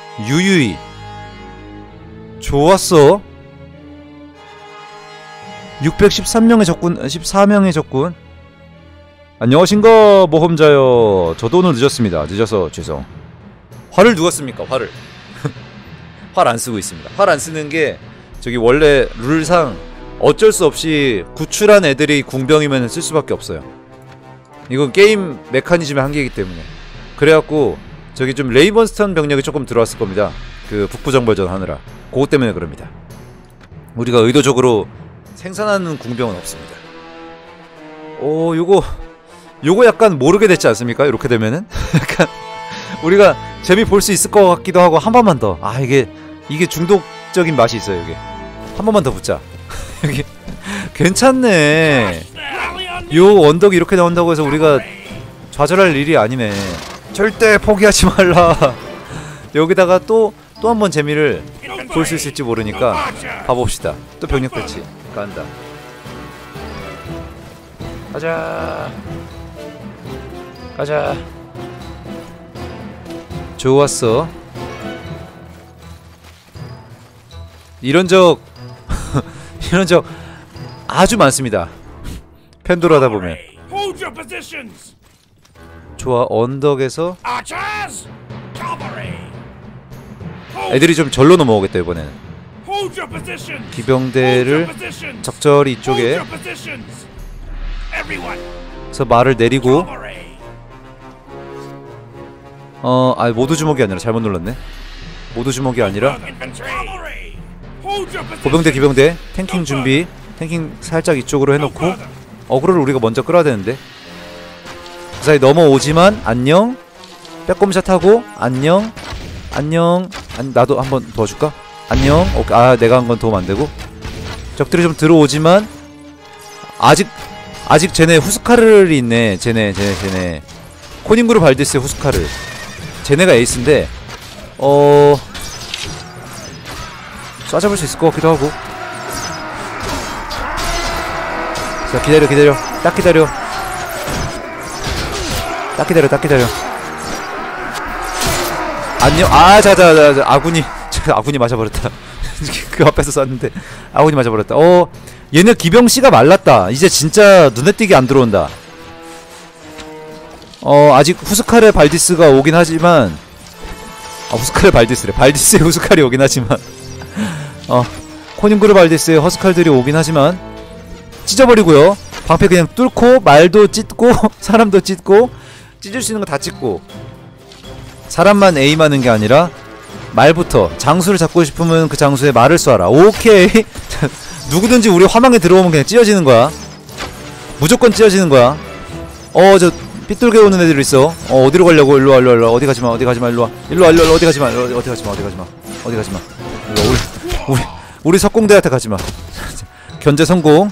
유유히 좋았어. 육백십삼 명의 적군, 십사 명의 적군. 안녕하신가 모험자요. 저도 오늘 늦었습니다. 늦어서 죄송. 활을 누가 씁니까? 활을. 활 안 쓰고 있습니다. 활 안 쓰는 게 저기 원래 룰상 어쩔 수 없이 구출한 애들이 궁병이면 쓸 수밖에 없어요. 이건 게임 메커니즘의 한계이기 때문에. 그래갖고 저기 좀 레이번스턴 병력이 조금 들어왔을 겁니다. 그 북부정벌전 하느라. 그것 때문에 그럽니다. 우리가 의도적으로 생산하는 궁병은 없습니다. 오, 요거 요거 약간 모르게 됐지 않습니까? 이렇게 되면은 약간 우리가 재미 볼 수 있을 것 같기도 하고. 한 번만 더. 아, 이게 이게 중독적인 맛이 있어요. 이게 한 번만 더 붙자. 여기 괜찮네. 요 언덕이 이렇게 나온다고 해서 우리가 좌절할 일이 아니네. 절대 포기하지 말라. 여기다가 또 또 한 번 재미를 볼 수 있을지 모르니까 봐봅시다. 또 병력 배치 간다. 가자. 가자. 좋았어. 이런 적 이런 적 아주 많습니다. 펜도라다 보면. 좋아. 언덕에서 애들이 좀 절로 넘어오겠다 이번에는. 기병대를 적절히 이쪽에 그래서 말을 내리고. 어, 아, 모두 주먹이 아니라 잘못 눌렀네. 모두 주먹이 아니라 보병대 기병대 탱킹 준비. 탱킹 살짝 이쪽으로 해놓고 어그로를 우리가 먼저 끌어야 되는데. 그 사이 넘어오지만 안녕. 빼꼼샷 하고 안녕. 안녕. 아니, 나도 한번 도와줄까? 안녕. 오케이. 아, 내가 한 건 도움 안되고. 적들이 좀 들어오지만 아직 아직 쟤네 후스카르이 있네. 쟤네 쟤네 쟤네 코닝그루 발디스의 후스카르. 쟤네가 에이스인데 어... 쏴잡을 수 있을 것 같기도 하고. 자, 기다려 기다려. 딱 기다려. 딱 기다려 딱 기다려. 안녕. 아, 자자자 아군이 아군이 맞아버렸다. 그 앞에서 쐈는데 아군이 맞아버렸다. 어, 얘네 기병씨가 말랐다. 이제 진짜 눈에 띄게 안 들어온다. 어, 아직 후스카르 발디스가 오긴 하지만 아, 후스카르 발디스래. 발디스의 후스칼이 오긴 하지만 어, 코닝그루 발디스의 허스칼들이 오긴 하지만 찢어버리고요. 방패 그냥 뚫고 말도 찢고 사람도 찢고 찢을 수 있는 거 다 찢고. 사람만 에임하는 게 아니라 말부터 장수를 잡고 싶으면 그 장수에 말을 쏴라. 오케이. 누구든지 우리 화망에 들어오면 그냥 찢어지는 거야. 무조건 찢어지는 거야. 어, 저 삐뚤게 오는 애들 있어. 어, 어디로 가려고? 일로와 일로와 일로와. 어디 가지마 어디 가지마 일로와 일로와 일로와. 어디 가지마 어디 가지마 어디 가지마 어디 가지마. 일로와. 우리 우리 우리 석공대한테 가지마. 견제 성공.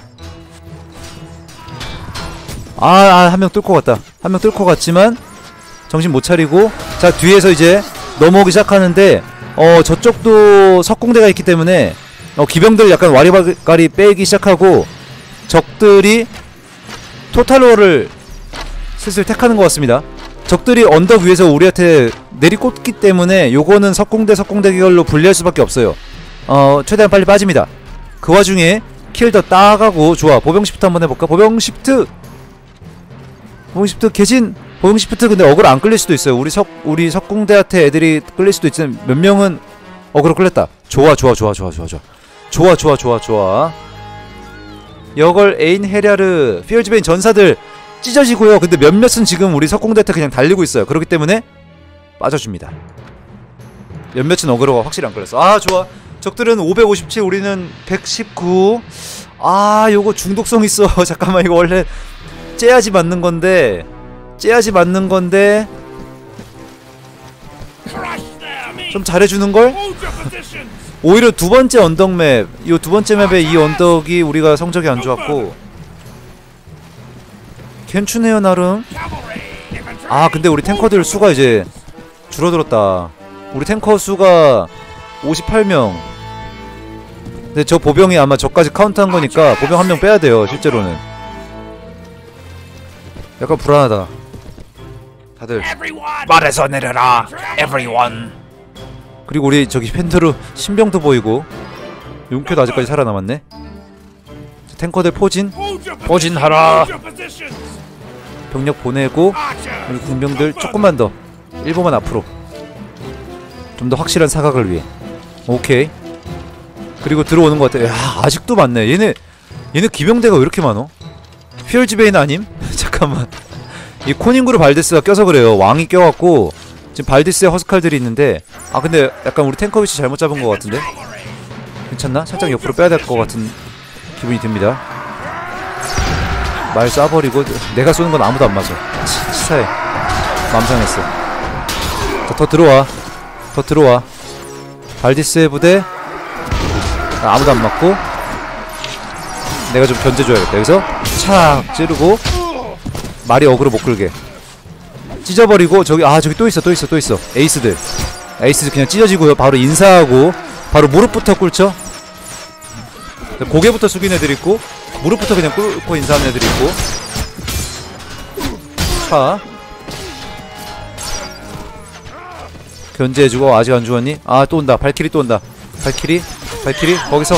아, 아, 한 명 뚫고 갔다. 한 명 뚫고 갔지만 정신 못 차리고. 자, 뒤에서 이제 넘어오기 시작하는데 어, 저쪽도 석공대가 있기 때문에 어, 기병들 약간 와리가리 빼기 시작하고 적들이 토탈워를 슬슬 택하는 것 같습니다. 적들이 언덕 위에서 우리한테 내리꽂기 때문에 요거는 석공대 석공대 계열로 분리할 수밖에 없어요. 어, 최대한 빨리 빠집니다. 그 와중에 킬 더 따가고. 좋아. 보병 시프트 한번 해볼까? 보병 시프트. 보병 시프트 개진. 보병 시프트. 근데 어그로 안 끌릴 수도 있어요. 우리 석 우리 석공대한테 애들이 끌릴 수도 있지만 몇 명은 어그로 끌렸다. 좋아 좋아 좋아 좋아 좋아 좋아 좋아 좋아 좋아 좋아. 여걸 에인 헤랴르 피얼즈베인 전사들 찢어지고요. 근데 몇몇은 지금 우리 석공대한테 그냥 달리고 있어요. 그렇기 때문에 빠져줍니다. 몇몇은 어그로가 확실히 안 끌렸어. 아, 좋아. 적들은 오백오십칠, 우리는 백십구. 아, 요거 중독성 있어. 잠깐만, 이거 원래 째야지 맞는 건데 째야지 맞는 건데 좀 잘해주는걸? 오히려 두번째 언덕맵, 이 두번째 맵에 이 언덕이 우리가 성적이 안 좋았고 괜찮네요 나름. 아, 근데 우리 탱커들 수가 이제 줄어들었다. 우리 탱커 수가 오십팔 명. 근데 저 보병이 아마 저까지 카운트한 거니까 보병 한 명 빼야 돼요 실제로는. 약간 불안하다 다들. 말에서 내려라 everyone. 그리고 우리 저기 펜드루 신병도 보이고 용표도 아직까지 살아남았네. 탱커들 포진 포진하라. 병력 보내고 우리 궁병들 조금만 더 일 보만 앞으로 좀 더 확실한 사각을 위해. 오케이. 그리고 들어오는 것 같아. 야 아직도 많네. 얘네 얘네 기병대가 왜 이렇게 많어? 퓨얼즈베인 아님? 잠깐만. 이 코닝그루 발데스가 껴서 그래요. 왕이 껴갖고 지금 발데스에 허스칼들이 있는데 아 근데 약간 우리 탱커 위치 잘못 잡은 것 같은데? 괜찮나? 살짝 옆으로 빼야 될 것 같은 기분이 듭니다. 말 쏴버리고 내가 쏘는 건 아무도 안 맞아. 치, 치사해. 맘상했어. 자, 더 들어와. 더 들어와. 발디스의 부대 아, 아무도 안 맞고 내가 좀 견제줘야겠다. 여기서 착 찌르고 말이 어그로 못 끌게 찢어버리고 저기 아 저기 또 있어 또 있어 또 있어 에이스들 에이스들 그냥 찢어지고요. 바로 인사하고 바로 무릎부터 꿇죠. 고개부터 숙인 애들 있고 무릎부터 그냥 꿇고 인사하는 애들 있고. 자 견제해주고. 아직 안 죽었니? 아 또 온다. 발키리 또 온다. 발키리 발키리 거기서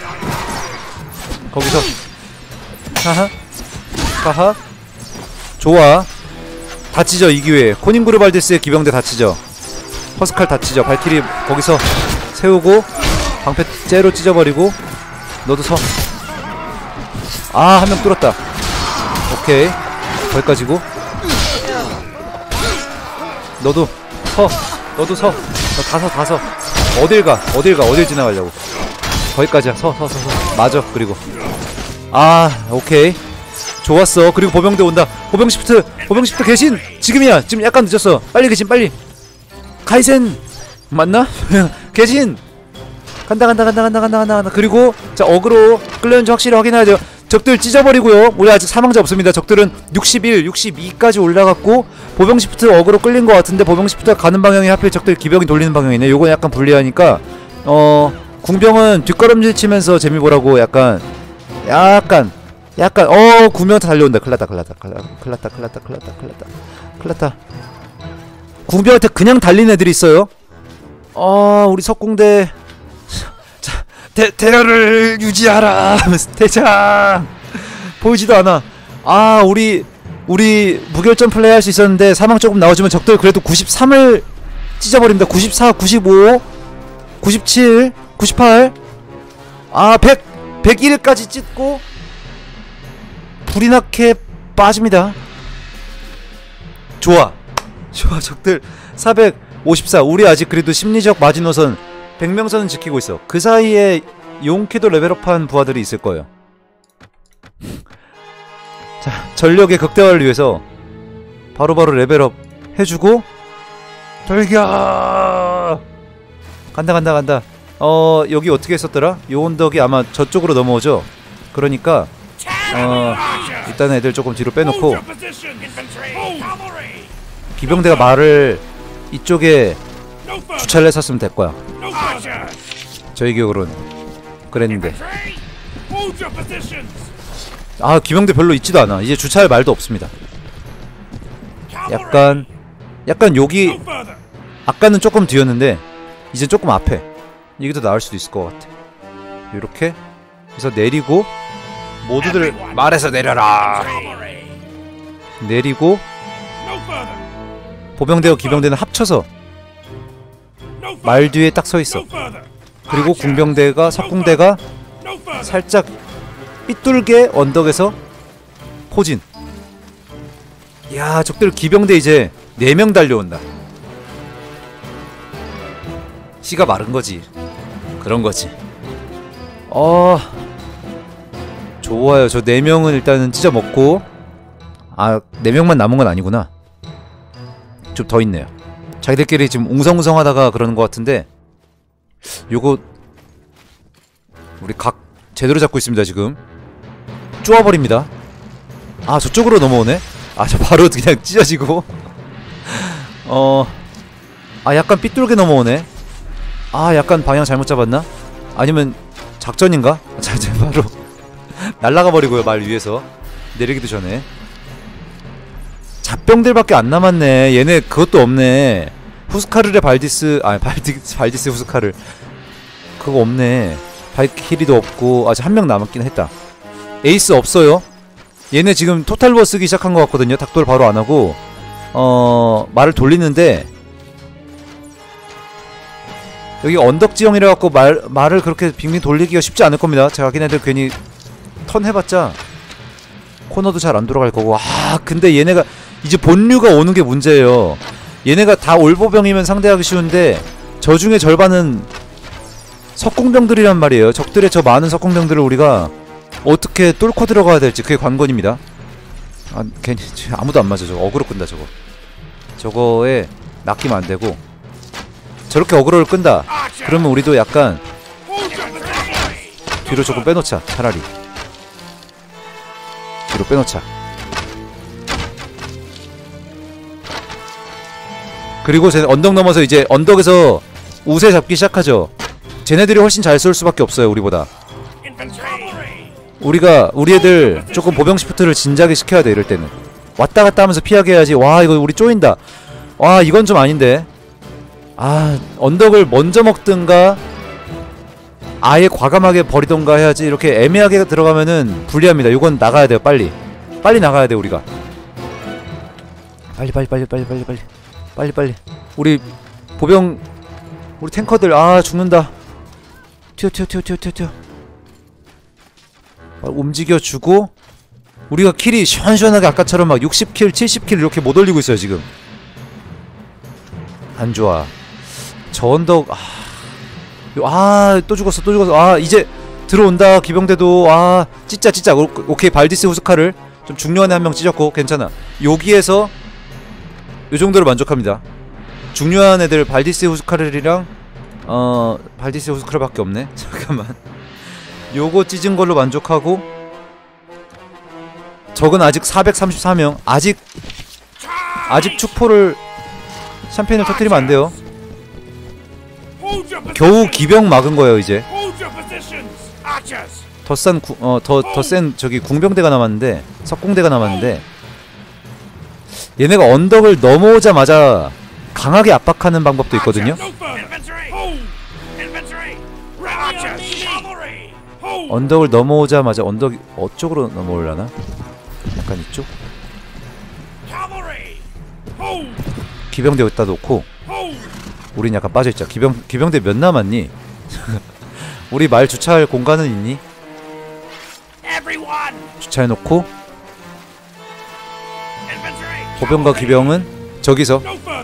거기서 하하 하하 좋아. 다 찢어. 이 기회에 코닝그루 발데스의 기병대 다 찢어. 허스칼 다 찢어. 발키리 거기서 세우고 방패 째로 찢어버리고. 너도 서. 아 한 명 뚫었다. 오케이 거기까지고. 너도 서. 너도 서. 너 다 서 다 서. 어딜 가 어딜 가 어딜 지나가려고. 거기까지야. 서 서 서 서. 맞아. 그리고 아 오케이 좋았어. 그리고 보병대 온다. 보병 시프트 보병 시프트 개신 지금이야. 지금 약간 늦었어. 빨리 개신 빨리. 카이센 맞나? 개신 간다 간다 간다 간다 간다 간다 간다. 그리고 자 어그로 끌려는지 확실히 확인해야 돼요. 적들 찢어버리고요. 우리 아직 사망자 없습니다. 적들은 육십일, 육십이까지 올라갔고 보병 시프트 어그로 끌린 것 같은데 보병 시프트가 가는 방향이 하필 적들 기병이 돌리는 방향이네. 요건 약간 불리하니까 어 궁병은 뒷걸음질 치면서 재미 보라고 약간 약간 약간 어 구명타 달려온다. 큰일났다 큰일났다 큰일났다 큰일났다 큰일났다 큰일났다 큰일났다. 궁병한테 그냥 달린 애들이 있어요. 어 우리 석궁대 자 대, 대열을 유지하라. 대장 보이지도 않아. 아 우리 우리 무결점 플레이 할 수 있었는데 사망 조금 나오지만 적들 그래도 구십삼을 찢어버립니다. 구십사, 구십오, 구십칠, 구십팔 아 백, 백일까지 찢고 불이 나게 빠집니다. 좋아 좋아. 적들 사백오십사. 우리 아직 그래도 심리적 마지노선 백명선은 지키고 있어. 그 사이에 용키도 레벨업한 부하들이 있을 거예요. 자 전력의 극대화를 위해서 바로바로 레벨업 해주고 돌격 간다 간다 간다. 어 여기 어떻게 했었더라? 요 언덕이 아마 저쪽으로 넘어오죠. 그러니까 어 일단 애들 조금 뒤로 빼놓고 기병대가 말을 이쪽에 주차를 했었으면 될 거야. 저희 기억으로는 그랬는데 아 기병대 별로 있지도 않아. 이제 주차할 말도 없습니다. 약간 약간 여기 아까는 조금 뒤였는데 이제 조금 앞에 이게 더 나을 수도 있을 것 같아. 요렇게 그래서 내리고 모두들 말에서 내려라. 내리고 보병대와 기병대는 합쳐서 말 뒤에 딱 서있어. 그리고 궁병대가 석궁대가 살짝 삐뚤게 언덕에서 포진. 야 적들 기병대 이제 네 명 달려온다. 씨가 마른거지. 그런거지. 어 좋아요. 저 네 명은 일단은 찢어먹고 아 네 명만 남은건 아니구나. 좀 더 있네요. 자기들끼리 지금 웅성웅성하다가 그러는 것 같은데 요거 우리 각 제대로 잡고 있습니다. 지금 쪼아버립니다. 아 저쪽으로 넘어오네. 아 저 바로 그냥 찢어지고 어 아 약간 삐뚤게 넘어오네. 아 약간 방향 잘못 잡았나? 아니면 작전인가? 자 이제 바로 날라가 버리고요. 말 위에서 내리기도 전에 잡병들밖에 안 남았네. 얘네 그것도 없네. 후스카르의 발디스 아 발디스 발디스 후스카르 그거 없네. 발키리도 없고 아직 한 명 남았긴 했다. 에이스 없어요. 얘네 지금 토탈워 쓰기 시작한 것 같거든요. 닥돌 바로 안하고 어... 말을 돌리는데 여기 언덕 지형이라 갖고 말, 말을 그렇게 빙빙 돌리기가 쉽지 않을 겁니다. 제가 걔네들 괜히 턴 해봤자 코너도 잘 안 돌아갈 거고. 아 근데 얘네가 이제 본류가 오는 게 문제예요. 얘네가 다 올보병이면 상대하기 쉬운데 저 중에 절반은 석궁병들이란 말이에요. 적들의 저 많은 석궁병들을 우리가 어떻게 뚫고 들어가야 될지 그게 관건입니다. 아 괜히 아무도 안 맞아. 저거 어그로 끈다. 저거 저거에 낚이면 안 되고 저렇게 어그로를 끈다. 그러면 우리도 약간 뒤로 조금 빼놓자. 차라리 뒤로 빼놓자. 그리고 쟤네 언덕 넘어서 이제 언덕에서 우세 잡기 시작하죠. 쟤네들이 훨씬 잘 쏠 수밖에 없어요. 우리보다. 우리가 우리 애들 조금 보병 시프트를 진작에 시켜야 돼. 이럴 때는 왔다 갔다 하면서 피하게 해야지. 와 이거 우리 쪼인다. 와 이건 좀 아닌데. 아 언덕을 먼저 먹든가 아예 과감하게 버리던가 해야지. 이렇게 애매하게 들어가면은 불리합니다. 이건 나가야 돼요. 빨리 빨리 나가야 돼. 우리가 빨리 빨리 빨리 빨리 빨리 빨리 빨리 빨리 우리 보병 우리 탱커들 아 죽는다. 튀어 튀어 튀어 튀어 튀어 튀어 아, 움직여주고 우리가 킬이 시원시원하게 아까처럼 막 육십 킬 칠십 킬 이렇게 못 올리고 있어요 지금. 안좋아. 저 언덕 아 또 죽었어 또 죽었어. 아 이제 들어온다 기병대도. 아 찢자 찢자. 오, 오케이 발디스 후스카를 좀 중요한 애 한 명 찢었고 괜찮아. 여기에서 요정도로 만족합니다. 중요한 애들 발디스 후스카를이랑 어 발디스 후스카를밖에 없네. 잠깐만 요거 찢은 걸로 만족하고 적은 아직 사백삼십사 명. 아직 아직 축포를 샴페인을 터뜨리면 안 돼요. 겨우 기병 막은 거예요 이제. 더 싼 어 더 더 센 저기 궁병대가 남았는데 석궁대가 남았는데 얘네가 언덕을 넘어오자마자 강하게 압박하는 방법도 있거든요. 언덕을 넘어오자마자 언덕 어쪽으로 넘어오려나? 약간 이쪽? 기병대 여기다 놓고 우린 약간 빠져있자. 기병, 기병대 몇 남았니? 우리 말 주차할 공간은 있니? 주차해놓고 보병과 기병은 저기서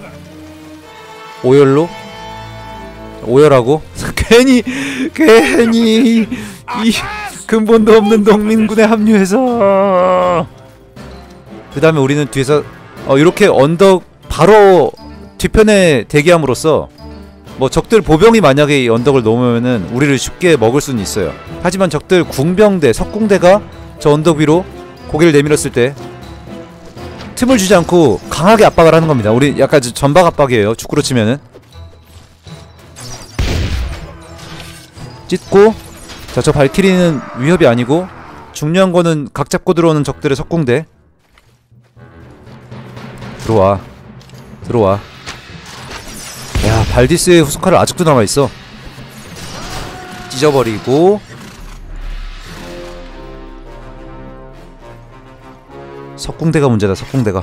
오열로 오열하고 괜히 괜히 이 근본도 없는 농민군에 합류해서 그 다음에 우리는 뒤에서 어 이렇게 언덕 바로 뒤편에 대기함으로써 뭐 적들 보병이 만약에 이 언덕을 넘으면은 우리를 쉽게 먹을 수는 있어요. 하지만 적들 궁병대, 석궁대가 저 언덕 위로 고개를 내밀었을 때 틈을 주지 않고 강하게 압박을 하는 겁니다. 우리 약간 전박 압박이에요. 축구로 치면은 찢고 자, 저 발키리는 위협이 아니고 중요한 거는 각 잡고 들어오는 적들의 석궁대. 들어와 들어와. 야 발디스의 후스카를 아직도 남아있어. 찢어버리고 석궁대가 문제다. 석궁대가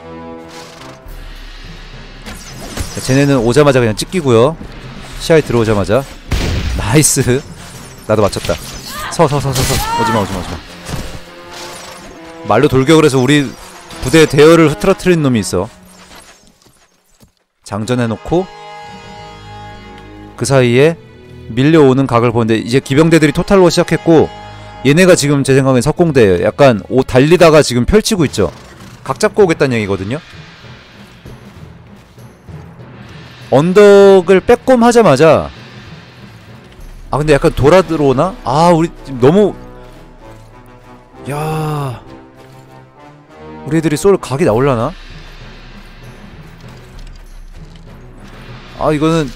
자, 쟤네는 오자마자 그냥 찢기고요. 시야에 들어오자마자 나이스. 나도 맞췄다. 서 서 서 서 서 오지마 오지마 오지마. 말로 돌격을 해서 우리 부대 대열을 흐트러뜨린 놈이 있어. 장전해놓고 그 사이에 밀려오는 각을 보는데 이제 기병대들이 토탈로 시작했고 얘네가 지금 제 생각엔 석공대예요. 약간 오 달리다가 지금 펼치고 있죠. 각 잡고 오겠다는 얘기거든요. 언덕을 빼꼼 하자마자 아 근데 약간 돌아 들어오나? 아 우리 지금 너무 야 우리 애들이 쏠 각이 나올라나? 아 이거는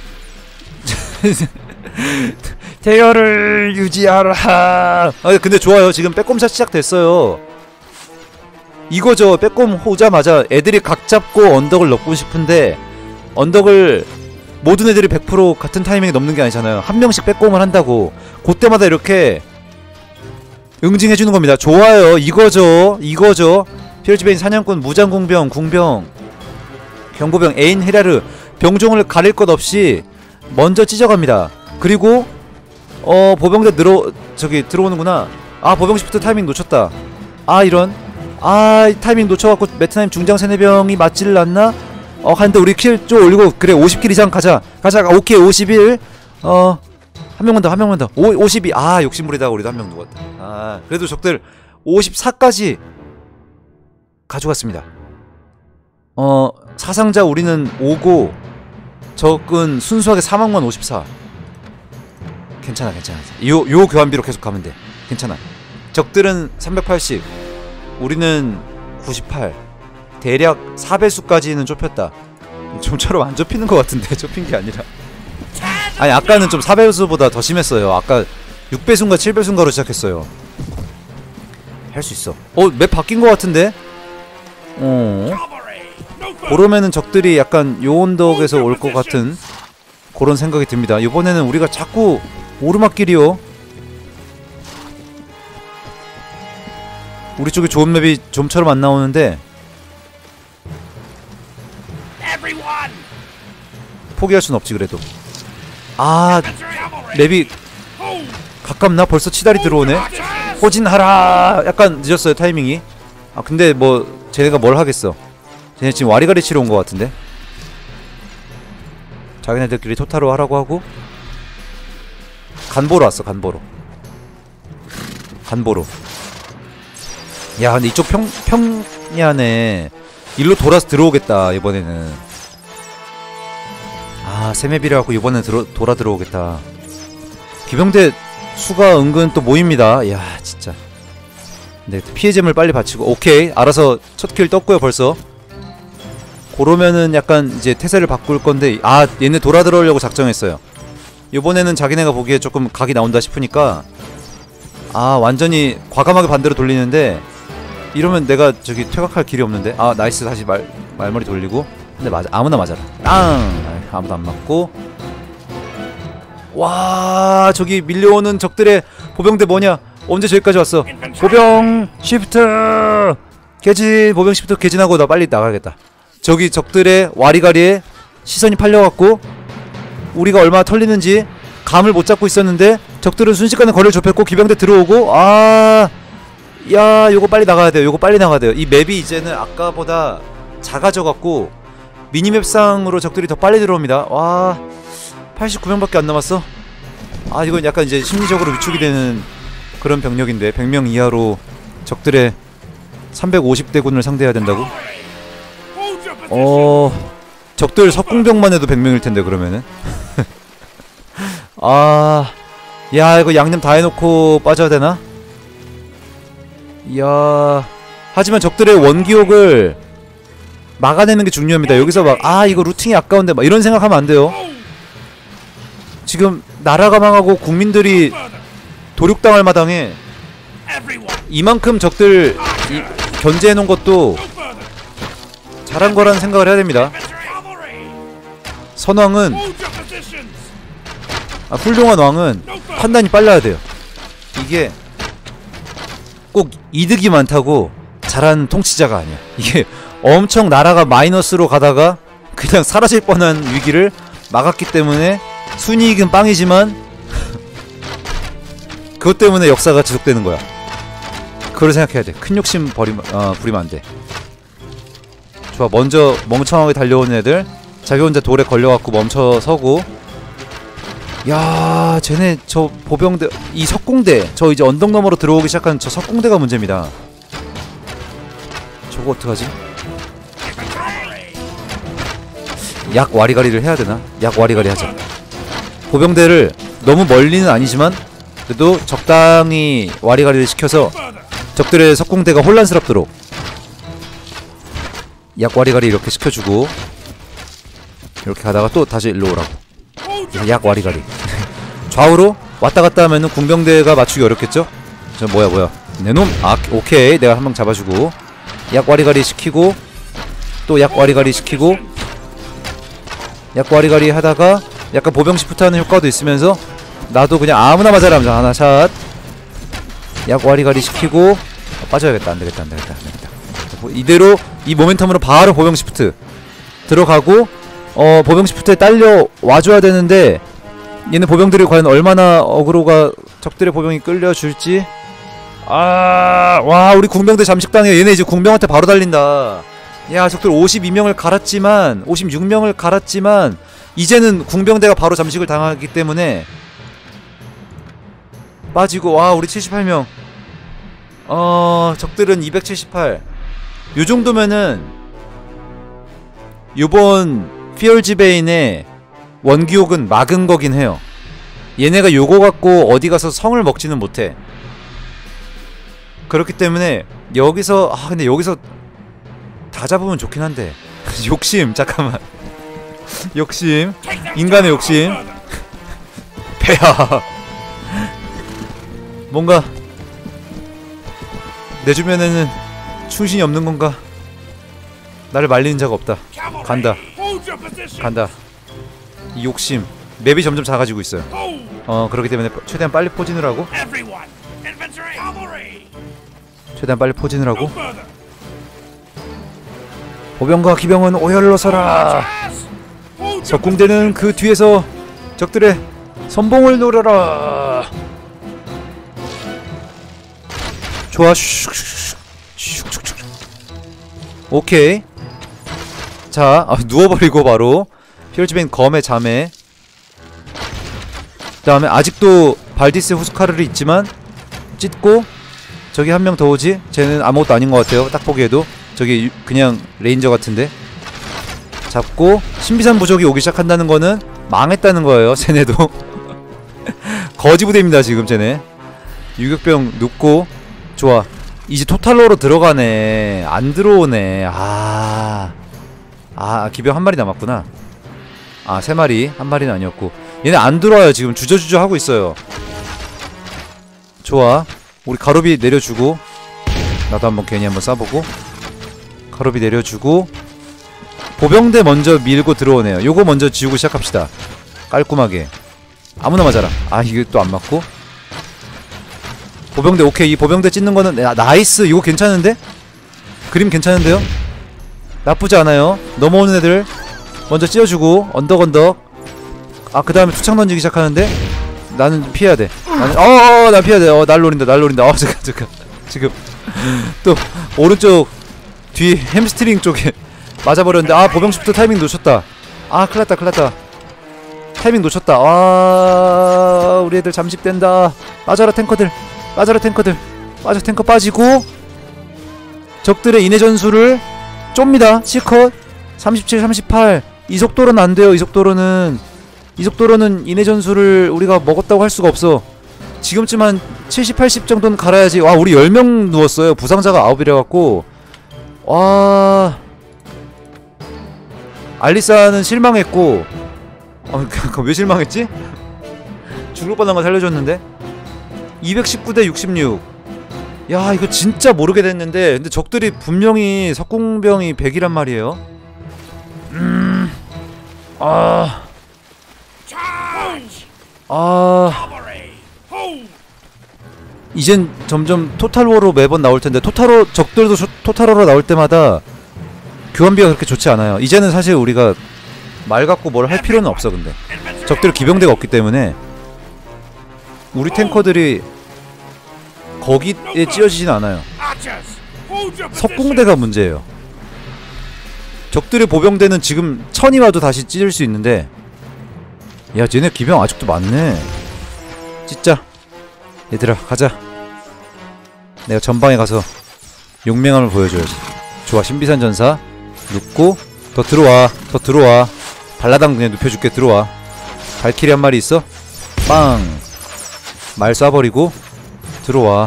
대열을 유지하라. 아 근데 좋아요. 지금 빼꼼샷 시작됐어요. 이거죠. 빼꼼 오자마자 애들이 각 잡고 언덕을 넘고 싶은데 언덕을 모든 애들이 백 퍼센트 같은 타이밍에 넘는 게 아니잖아요. 한 명씩 빼꼼을 한다고. 그때마다 이렇게 응징해주는 겁니다. 좋아요. 이거죠. 이거죠. 피엘지베인 사냥꾼, 무장공병, 궁병, 경보병, 에인 헤라르 병종을 가릴 것 없이 먼저 찢어갑니다. 그리고 어 보병대 늘어 저기 들어오는구나. 아 보병 시프트 타이밍 놓쳤다. 아 이런 아 타이밍 놓쳐갖고 베트남 중장 세네병이 맞지를 않나? 어 근데 우리 킬 좀 올리고 그래 오십 킬 이상 가자 가자. 오케이 오십일. 어 한 명만 더 한 명만 더 오, 오십이. 아 욕심부리다가 우리도 한 명 누웠다. 아 그래도 적들 오십사까지 가져갔습니다. 어 사상자 우리는 오고 적은 순수하게 사망만 오십사. 괜찮아 괜찮아. 요, 요 교환비로 계속 가면 돼. 괜찮아. 적들은 삼백팔십, 우리는 구십팔. 대략 사 배수까지는 좁혔다. 좀처럼 안 좁히는 것 같은데 좁힌 게 아니라. 아니 아까는 좀 사 배수보다 더 심했어요. 아까 육 배수인가 칠 배수인가로 시작했어요. 할 수 있어. 어 맵 바뀐 것 같은데? 어 그러면은 적들이 약간 요 언덕에서 올 것 같은 그런 생각이 듭니다. 이번에는 우리가 자꾸 오르막길이요. 우리 쪽에 좋은 맵이 좀처럼 안 나오는데 포기할 순 없지. 그래도 아 맵이 가깝나? 벌써 치다리 들어오네. 호진하라. 약간 늦었어요 타이밍이. 아 근데 뭐 쟤네가 뭘 하겠어. 쟤네 지금 와리가리 치러 온 것 같은데. 자기네들끼리 토타로 하라고 하고. 간보로 왔어. 간보로 간보로. 야 근데 이쪽 평, 평야네 일로 돌아서 들어오겠다 이번에는. 아 세맵이라고 이번엔 들어, 돌아 들어오겠다. 기병대 수가 은근 또 모입니다. 이야 진짜. 네 피해잼을 빨리 바치고. 오케이 알아서 첫 킬 떴고요 벌써. 그러면은 약간 이제 태세를 바꿀 건데. 아 얘네 돌아 들어오려고 작정했어요. 이번에는 자기네가 보기에 조금 각이 나온다 싶으니까 아 완전히 과감하게 반대로 돌리는데 이러면 내가 저기 퇴각할 길이 없는데. 아 나이스. 다시 말, 말머리 돌리고. 근데 맞아 아무나 맞아라. 땅! 아무도 안 맞고. 와 저기 밀려오는 적들의 보병대 뭐냐. 언제 저기까지 왔어. 보병 시프트 개진. 보병 시프트 개진하고 나 빨리 나가야겠다. 저기 적들의 와리가리에 시선이 팔려갖고 우리가 얼마나 털리는지 감을 못 잡고 있었는데 적들은 순식간에 거리를 좁혔고 기병대 들어오고. 아 야 요거 빨리 나가야 돼요. 요거 빨리 나가야 돼요. 이 맵이 이제는 아까보다 작아져갖고 미니맵상으로 적들이 더 빨리 들어옵니다. 와 팔십구 명밖에 안 남았어. 아 이건 약간 이제 심리적으로 위축이 되는 그런 병력인데 백 명 이하로 적들의 삼백오십 대군을 상대해야 된다고? 어... 적들 석궁병만 해도 백 명일 텐데 그러면은. 아... 야 이거 양념 다 해놓고 빠져야 되나? 이야... 하지만 적들의 원기옥을 막아내는 게 중요합니다. 여기서 막 아 이거 루팅이 아까운데 막 이런 생각하면 안 돼요. 지금 나라가 망하고 국민들이 도륙당할 마당에 이만큼 적들 이, 견제해놓은 것도 잘한 거라는 생각을 해야 됩니다. 선왕은 아, 훌륭한 왕은 판단이 빨라야 돼요. 이게 꼭 이득이 많다고 잘한 통치자가 아니야. 이게 엄청 나라가 마이너스로 가다가 그냥 사라질 뻔한 위기를 막았기 때문에 순이익은 빵이지만 그것 때문에 역사가 지속되는 거야. 그걸 생각해야 돼. 큰 욕심 버리면, 어, 부리면 안 돼. 좋아. 먼저 멍청하게 달려오는 애들 자기 혼자 돌에 걸려갖고 멈춰서고. 야 쟤네 저 보병대 이 석공대 저 이제 언덕 너머로 들어오기 시작한 저 석공대가 문제입니다. 저거 어떡하지? 약 와리가리를 해야 되나? 약 와리가리 하자. 보병대를 너무 멀리는 아니지만 그래도 적당히 와리가리를 시켜서 적들의 석공대가 혼란스럽도록 약 와리가리 이렇게 시켜주고 이렇게 가다가 또 다시 일로 오라고. 약 와리가리. 좌우로 왔다갔다 하면은 궁병대가 맞추기 어렵겠죠? 저 뭐야 뭐야 내놈. 아 오케이 내가 한 명 잡아주고 약 와리가리 시키고 또 약 와리가리 시키고 약 와리가리 하다가 약간 보병 시프트 하는 효과도 있으면서 나도 그냥 아무나 맞아라 하면서 하나 샷 약 와리가리 시키고 어, 빠져야겠다. 안되겠다 안되겠다 안되겠다. 이대로 이 모멘텀으로 바로 보병 시프트 들어가고 어 보병 시프트에 딸려 와줘야 되는데 얘네 보병들이 과연 얼마나 어그로가 적들의 보병이 끌려줄지. 아, 와 우리 궁병대 잠식당해. 얘네 이제 궁병한테 바로 달린다. 야 적들 오십이 명을 갈았지만 오십육 명을 갈았지만 이제는 궁병대가 바로 잠식을 당하기 때문에 빠지고. 와 우리 칠십팔 명. 어 적들은 이백칠십팔. 요정도면은 요번 피얼즈베인의 원기옥은 막은 거긴 해요. 얘네가 요거 갖고 어디 가서 성을 먹지는 못해. 그렇기 때문에 여기서 아 근데 여기서 다 잡으면 좋긴 한데 욕심 잠깐만 욕심 인간의 욕심 폐하 뭔가 내 주변에는 충신이 없는 건가? 나를 말리는 자가 없다. 간다 간다. 이 욕심 맵이 점점 작아지고 있어요. 어 그렇기 때문에 최대한 빨리 포진을 하고 최대한 빨리 포진을 하고 보병과 기병은 오열로 서라. 적궁대는 그 뒤에서 적들의 선봉을 노려라. 좋아. 오케이. 자 아, 누워버리고 바로 피얼즈베인 검에 잠에. 그 다음에 아직도 발디스 후스카르를 있지만 찢고. 저기 한 명 더 오지? 쟤는 아무것도 아닌 것 같아요. 딱 보기에도 저기 유, 그냥 레인저 같은데. 잡고 신비산 부족이 오기 시작한다는 거는 망했다는 거예요. 쟤네도 거지부대입니다 지금 쟤네. 유격병 눕고. 좋아 이제 토탈로로 들어가네. 안 들어오네. 아, 아 기병 한 마리 남았구나. 아 세 마리. 한 마리는 아니었고 얘네 안 들어와요 지금. 주저주저 하고 있어요. 좋아 우리 가로비 내려주고. 나도 한번 괜히 한번 쏴보고. 가로비 내려주고 보병대 먼저 밀고 들어오네요. 요거 먼저 지우고 시작합시다. 깔끔하게 아무나 맞아라. 아 이게 또 안 맞고. 보병대 오케이. 이 보병대 찢는 거는 야, 나이스. 이거 괜찮은데? 그림 괜찮은데요? 나쁘지 않아요. 넘어오는 애들 먼저 찢어주고 언덕 언덕. 아 그 다음에 투창 던지기 시작하는데 나는 피해야 돼. 나는 어어 나 피해야 돼. 어 날 노린다 날 노린다. 어 잠깐 잠깐 지금 또 오른쪽 뒤 햄스트링 쪽에 맞아버렸는데. 아 보병 시프트 타이밍 놓쳤다. 아 큰일났다 큰일났다. 타이밍 놓쳤다. 아 우리 애들 잠식된다. 빠져라 탱커들 빠져라 탱커들. 빠져 탱커 빠지고. 적들의 인해 전술을 좁니다. 칠컷 삼십칠 삼십팔. 이 속도로는 안돼요. 이 속도로는 이 속도로는 인해 전술을 우리가 먹었다고 할 수가 없어. 지금쯤 한 칠십 팔십 정도는 갈아야지. 와 우리 열 명 누웠어요. 부상자가 아홉이래갖고. 와 알리사는 실망했고. 어, 왜 실망했지? 죽을 뻔한 거 살려줬는데. 이백십구 대 육십육. 야 이거 진짜 모르게 됐는데. 근데 적들이 분명히 석궁병이 백이란 말이에요. 음... 아... 아... 이젠 점점 토탈워로 매번 나올텐데 토탈워 적들도 토탈워로 나올 때마다 교환비가 그렇게 좋지 않아요. 이제는 사실 우리가 말 갖고 뭘 할 필요는 없어. 근데 적들 기병대가 없기 때문에 우리 탱커들이 거기에 찌어지진 않아요. 석궁대가 문제예요. 적들의 보병대는 지금 천이 와도 다시 찢을 수 있는데. 야 쟤네 기병 아직도 많네. 찢자 얘들아 가자. 내가 전방에 가서 용맹함을 보여줘야지. 좋아 신비산 전사 눕고. 더 들어와 더 들어와. 발라당 그냥 눕혀줄게. 들어와. 발키리 한 마리 있어. 빵 말 쏴버리고 들어와.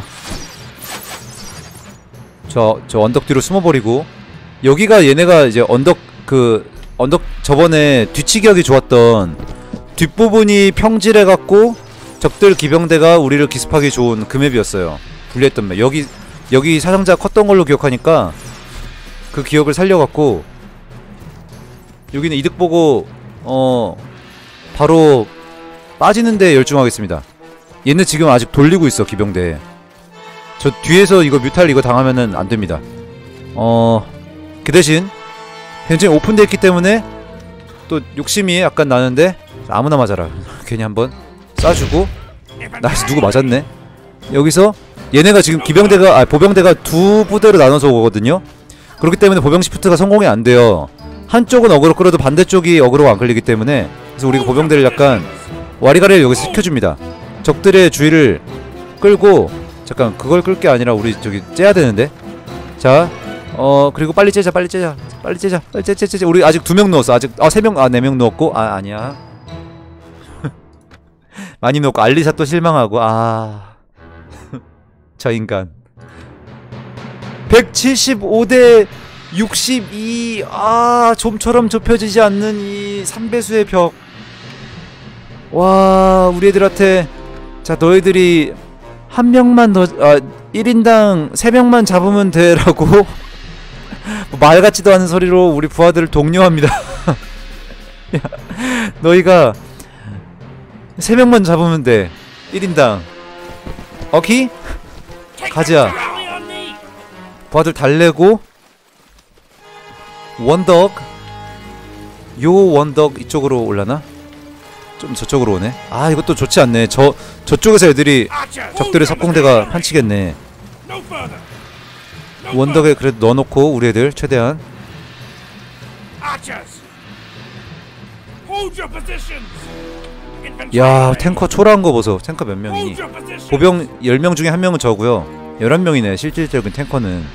저, 저 언덕 뒤로 숨어버리고. 여기가 얘네가 이제 언덕 그 언덕 저번에 뒤치기 하기 좋았던 뒷부분이 평질해갖고 적들 기병대가 우리를 기습하기 좋은 그 맵이었어요. 불리했던 맵. 여기 여기 사상자 컸던 걸로 기억하니까 그 기억을 살려갖고 여기는 이득 보고 어 바로 빠지는데 열중하겠습니다. 얘네 지금 아직 돌리고 있어 기병대. 저 뒤에서 이거 뮤탈 이거 당하면은 안됩니다. 어... 그 대신 굉장히 오픈되어 있기 때문에 또 욕심이 약간 나는데 아무나 맞아라. 괜히 한번 쏴주고. 나이스. 누구 맞았네. 여기서 얘네가 지금 기병대가 아 보병대가 두 부대로 나눠서 오거든요. 그렇기 때문에 보병 시프트가 성공이 안 돼요. 한쪽은 어그로 끌어도 반대쪽이 어그로가 안 끌리기 때문에. 그래서 우리가 보병대를 약간 와리가리를 여기서 시켜줍니다. 적들의 주의를 끌고. 잠깐 그걸 끌 게 아니라 우리 저기 째야 되는데. 자, 어 그리고 빨리 째자 빨리 째자 빨리 째자 빨리 째자 째자. 우리 아직 두 명 넣었어. 아직 아 세 명 아 네 명 넣었고. 아 아니야. 많이 넣었고. 알리사 또 실망하고. 아 저 인간 백칠십오 대 육십이. 아 좀처럼 좁혀지지 않는 이 삼 배수의 벽. 와 우리 애들한테. 자 너희들이 한 명만 더 아 일 인당 세 명만 잡으면 돼라고 뭐 말 같지도 않은 소리로 우리 부하들을 독려합니다. 야, 너희가 세 명만 잡으면 돼. 일 인당. 오케이? 가자. 부하들 달래고. 원덕. 요 원덕 이쪽으로 올라나? 좀 저쪽으로 오네. 아 이것도 좋지 않네. 저 저쪽에서 애들이 적들의 석공대가 판치겠네. 원덕에 그래도 넣어놓고 우리 애들 최대한. 야 탱커 초라한 거 보소. 탱커 몇 명이니? 보병 열 명 중에 한 명은 저고요. 열한 명이네 실질적인 탱커는.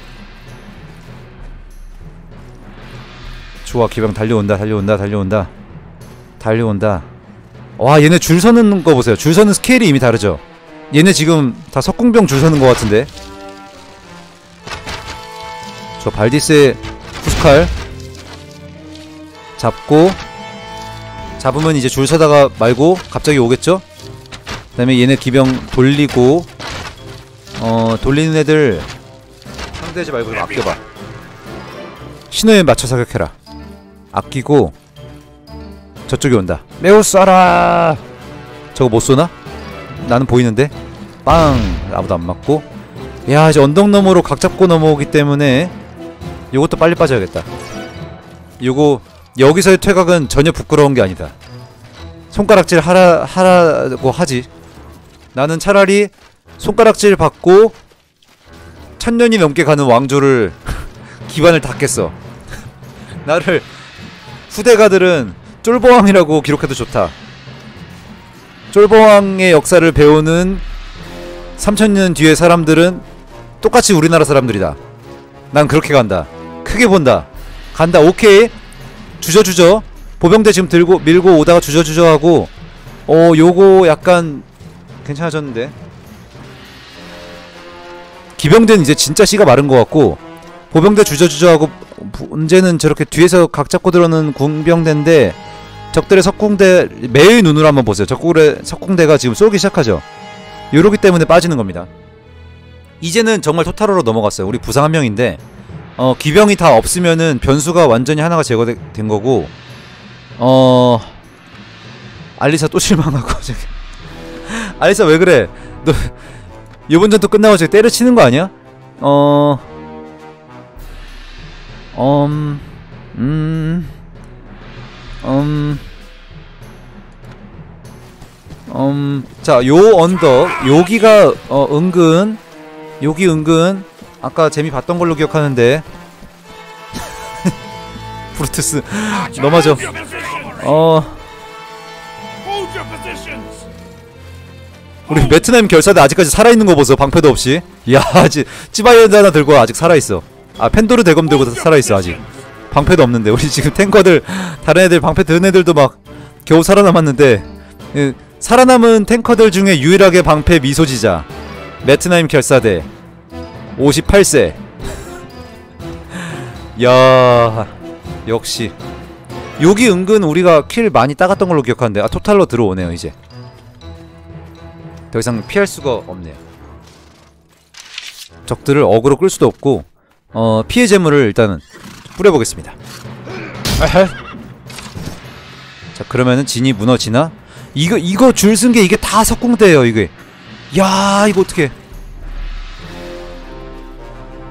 좋아 기병 달려온다 달려온다 달려온다 달려온다. 와 얘네 줄 서는 거 보세요. 줄 서는 스케일이 이미 다르죠. 얘네 지금 다 석궁병 줄 서는 거 같은데. 저 발디스의 후스칼 잡고. 잡으면 이제 줄 서다가 말고 갑자기 오겠죠? 그 다음에 얘네 기병 돌리고. 어 돌리는 애들 상대하지 말고 좀 아껴봐. 신호에 맞춰 사격해라. 아끼고. 저쪽이 온다. 매우 쏴라. 저거 못 쏘나? 나는 보이는데. 빵. 아무도 안 맞고. 야 이제 언덕 너머로 각 잡고 넘어오기 때문에 요것도 빨리 빠져야겠다. 요거 여기서의 퇴각은 전혀 부끄러운 게 아니다. 손가락질 하라 하라고 하지. 나는 차라리 손가락질 받고 천년이 넘게 가는 왕조를 기반을 닦겠어. 나를 후대가들은 쫄보왕이라고 기록해도 좋다. 쫄보왕의 역사를 배우는 삼천 년 뒤의 사람들은 똑같이 우리나라 사람들이다. 난 그렇게 간다. 크게 본다. 간다. 오케이. 주저주저. 보병대 지금 들고 밀고 오다가 주저주저 하고. 어 요거 약간 괜찮아졌는데. 기병대는 이제 진짜 씨가 마른 것 같고. 보병대 주저주저 하고. 문제는 저렇게 뒤에서 각 잡고 들어오는 궁병대인데 적들의 석궁대 매의 눈으로 한번 보세요. 적들의 석궁대가 지금 쏘기 시작하죠. 요러기 때문에 빠지는 겁니다. 이제는 정말 토탈로로 넘어갔어요. 우리 부상 한 명인데 어 기병이 다 없으면은 변수가 완전히 하나가 제거된 거고. 어 알리사 또 실망하고. 알리사 왜 그래? 너 요번 전투 끝나고 저기 때려치는 거 아니야? 어 음, 음, 음, 음, 자, 요 언덕, 여기가, 어, 은근, 여기 은근, 아까 재미 봤던 걸로 기억하는데, 브루투스, 넘어져. 어, 우리 베트남 결사대 아직까지 살아있는 거 보소. 방패도 없이. 야, 아직, 찌바이언드 하나 들고 아직 살아있어. 아 펜도르 대검 들고 살아있어. 아직 방패도 없는데. 우리 지금 탱커들 다른 애들 방패 든 애들도 막 겨우 살아남았는데 그, 살아남은 탱커들 중에 유일하게 방패 미소지자 베트남 결사대 오십팔 세. 야 역시 여기 은근 우리가 킬 많이 따갔던 걸로 기억하는데. 아 토탈로 들어오네요. 이제 더 이상 피할 수가 없네요. 적들을 어그로 끌 수도 없고. 어 피해 재물을 일단은 뿌려보겠습니다. 자 그러면은 진이 무너지나? 이거 이거 줄 쓴 게 이게 다 석궁대예요. 이게 야 이거 어떻게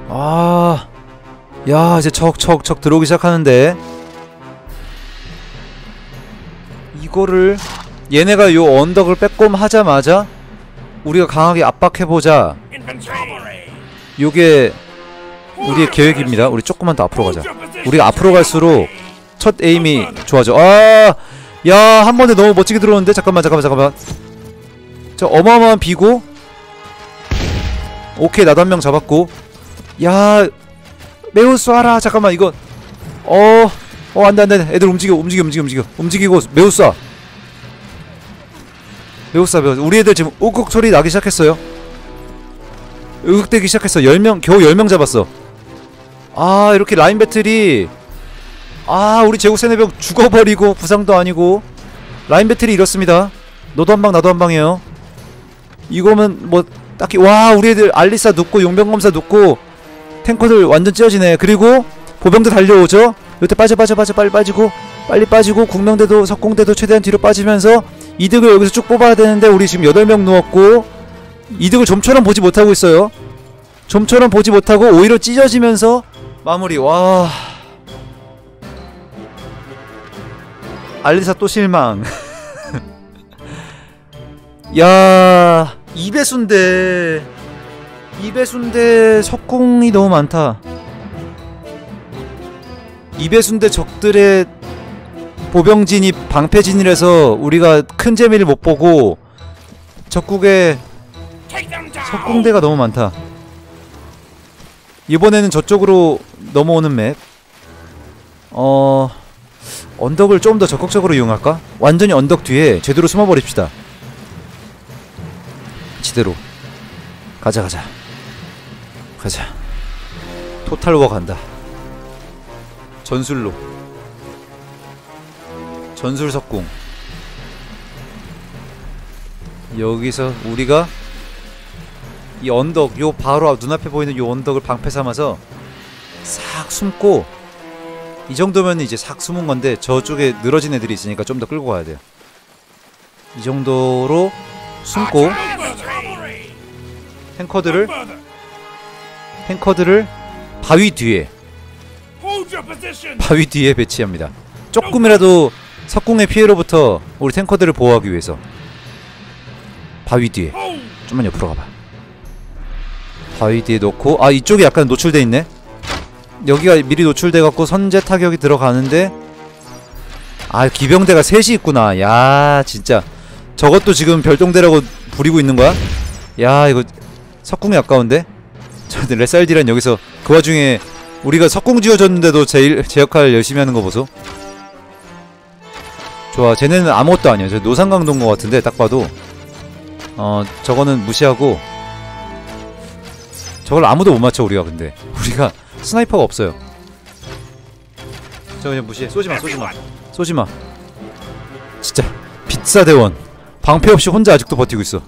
아, 야 이제 척척척 들어오기 시작하는데 이거를 얘네가 요 언덕을 빼꼼 하자마자 우리가 강하게 압박해보자. 요게 우리의 계획입니다. 우리 조금만 더 앞으로 가자. 우리가 앞으로 갈수록 첫 에임이 좋아져. 아, 야, 한 번에 너무 멋지게 들어오는데? 잠깐만, 잠깐만, 잠깐만. 저 어마어마한 비고. 오케이, 나도 한 명 잡았고. 야, 매우 쏴라. 잠깐만, 이거. 어, 어, 안 돼, 안 돼. 애들 움직여, 움직여, 움직여, 움직여. 움직이고, 매우 쏴. 매우 쏴, 매우 쏴. 우리 애들 지금 우걱 소리 나기 시작했어요. 으흑대기 시작했어. 열 명, 겨우 열 명 잡았어. 아, 이렇게 라인 배틀이. 아, 우리 제국 세네병 죽어버리고 부상도 아니고. 라인 배틀이 이렇습니다. 너도 한 방 나도 한 방이에요. 이거면 뭐 딱히. 와, 우리 애들 알리사 눕고 용병검사 눕고 탱커들 완전 찢어지네. 그리고 보병도 달려오죠. 요때 빠져 빠져 빠져 빨리 빠지고 빨리 빠지고 국명대도 석공대도 최대한 뒤로 빠지면서 이득을 여기서 쭉 뽑아야 되는데 우리 지금 여덟 명 누웠고 이득을 좀처럼 보지 못하고 있어요. 좀처럼 보지 못하고 오히려 찢어지면서 마무리. 와, 알리사 또 실망. 야, 이 배수인데 이 배수인데 석궁이 너무 많다. 이 배수인데 적들의 보병진이 방패진이라서 우리가 큰 재미를 못보고 적국의 석궁대가 너무 많다. 이번에는 저쪽으로 넘어오는 맵. 어... 언덕을 좀 더 적극적으로 이용할까? 완전히 언덕 뒤에 제대로 숨어버립시다. 지대로 가자 가자 가자. 토탈워 간다. 전술로 전술 석궁. 여기서 우리가 이 언덕, 요 바로 눈앞에 보이는 요 언덕을 방패 삼아서 싹 숨고, 이 정도면 이제 싹 숨은 건데 저쪽에 늘어진 애들이 있으니까 좀 더 끌고 가야 돼요. 이 정도로 숨고 탱커들을 탱커들을 바위 뒤에 바위 뒤에 배치합니다. 조금이라도 석궁의 피해로부터 우리 탱커들을 보호하기 위해서. 바위 뒤에 좀만 옆으로 가봐. 바위 뒤에 놓고, 아, 이쪽이 약간 노출돼 있네. 여기가 미리 노출돼갖고 선제 타격이 들어가는데, 아, 기병대가 셋이 있구나. 야, 진짜 저것도 지금 별동대라고 부리고 있는 거야? 야, 이거 석궁이 아까운데? 저 레살디란 여기서 그 와중에 우리가 석궁 지어줬는데도 제, 일, 제 역할 열심히 하는 거 보소. 좋아, 쟤네는 아무것도 아니야. 저 노상강도인 것 같은데 딱 봐도. 어, 저거는 무시하고. 저걸 아무도 못 맞춰 우리가. 근데 우리가 스나이퍼가 없어요. 저 그냥 무시해. 쏘지마, 쏘지마, 쏘지마. 진짜 빛사대원 방패 없이 혼자 아직도 버티고 있어.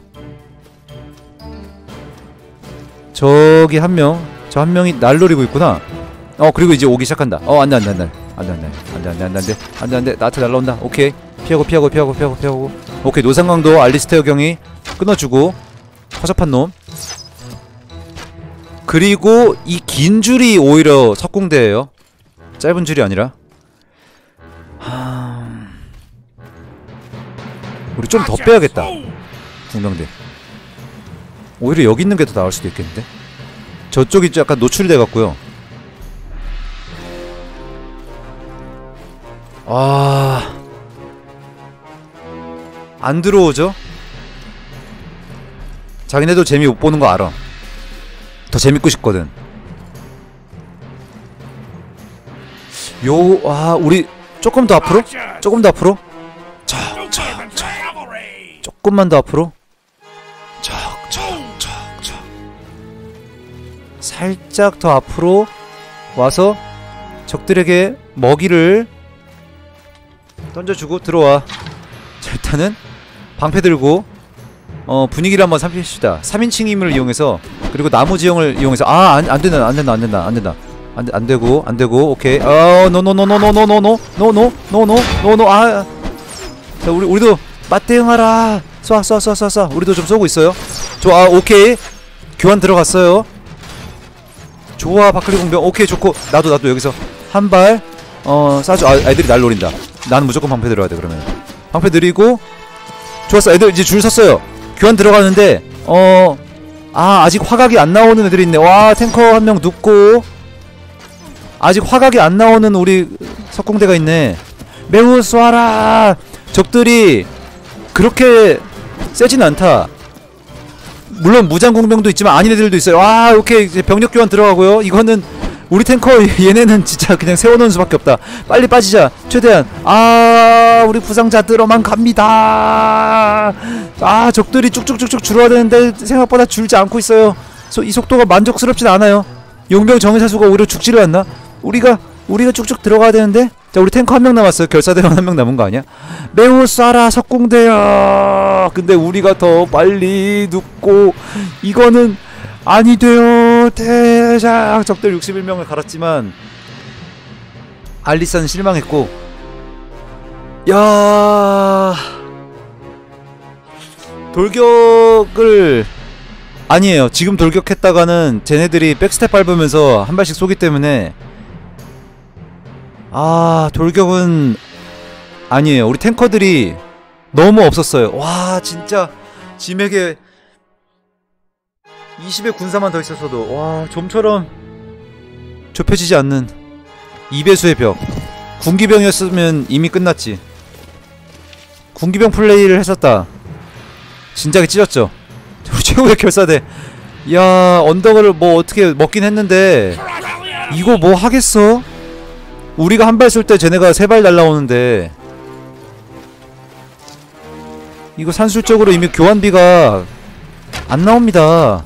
저기 한 명, 저 한 명이 날 노리고 있구나. 어, 그리고 이제 오기 시작한다. 어, 안돼 안돼 안돼 안돼 안돼 안돼 안돼 안돼 안돼 안돼. 나한테 날라온다. 오케이, 피하고 피하고 피하고 피하고 피하고. 오케이, 노상강도 알리스테어 경이 끊어주고. 허접한 놈. 그리고 이 긴 줄이 오히려 석궁대예요. 짧은 줄이 아니라. 하... 우리 좀 더 빼야겠다. 궁병대. 오히려 여기 있는 게 더 나을 수도 있겠는데. 저쪽이 약간 노출돼 갖고요. 아, 안 들어오죠? 자기네도 재미 못 보는 거 알아. 더 재밌고 싶거든. 요, 아, 우리 조금 더 앞으로? 조금 더 앞으로? 척, 척, 척. 조금만 더 앞으로? 척, 척, 척, 척. 살짝 더 앞으로 와서 적들에게 먹이를 던져주고 들어와. 자, 일단은 방패 들고 어, 분위기를 한번 살핍시다. 삼인칭 힘을 이용해서, 그리고 나무 지형을 이용해서. 아, 안, 안 된다, 안 된다, 안 된다, 안 된다. 안, 안 되고, 안 되고, 오케이. 어, 노노노노노노노노노노노노노노노. 아, 자, 우리, 우리도 맞대응하라. 쏴, 쏴, 쏴, 쏴, 쏴. 우리도 좀 쏘고 있어요. 좋아, 오케이. 교환 들어갔어요. 좋아 바클리 공병. 오케이 좋고 나도 나도 여기서 한발 어 쏴줘. 아 애들이 날 노린다. 나는 무조건 방패 들어야 돼. 그러면 방패 느리고 좋았어. 애들 이제 줄 섰어요. 교환 들어가는데 어 아 아직 화각이 안 나오는 애들이 있네. 와 탱커 한 명 눕고 아직 화각이 안 나오는 우리 석궁대가 있네. 매우 쏴라. 적들이 그렇게 세진 않다. 물론 무장공병도 있지만 아닌 애들도 있어요. 와 오케이 이제 병력 교환 들어가고요. 이거는 우리 탱커 얘네는 진짜 그냥 세워놓은 수밖에 없다. 빨리 빠지자 최대한. 아 우리 부상자들어만 갑니다. 아 적들이 쭉쭉쭉쭉 줄어야 되는데 생각보다 줄지 않고 있어요. 소, 이 속도가 만족스럽진 않아요. 용병 정의사수가 오히려 죽지를 않나? 우리가 우리가 쭉쭉 들어가야 되는데. 자 우리 탱커 한 명 남았어요. 결사대원 한 명 남은 거 아니야? 매우 쏴라 석궁대야. 근데 우리가 더 빨리 눕고 이거는 아니 돼요. 대장 적들 육십일 명을 갈았지만 알리사는 실망했고. 야 돌격을 아니에요. 지금 돌격했다가는 쟤네들이 백스텝 밟으면서 한 발씩 쏘기 때문에 아 돌격은 아니에요. 우리 탱커들이 너무 없었어요. 와 진짜 짐에게 이십의 군사만 더 있었어도 와 좀처럼 좁혀지지 않는 이 배수의 벽. 군기병이었으면 이미 끝났지. 군기병 플레이를 했었다. 진작에 찢었죠. 우리 최고의 결사대. 야 언덕을 뭐 어떻게 먹긴 했는데 이거 뭐 하겠어? 우리가 한 발 쏠 때 쟤네가 세 발 날라오는데 이거 산술적으로 이미 교환비가 안 나옵니다.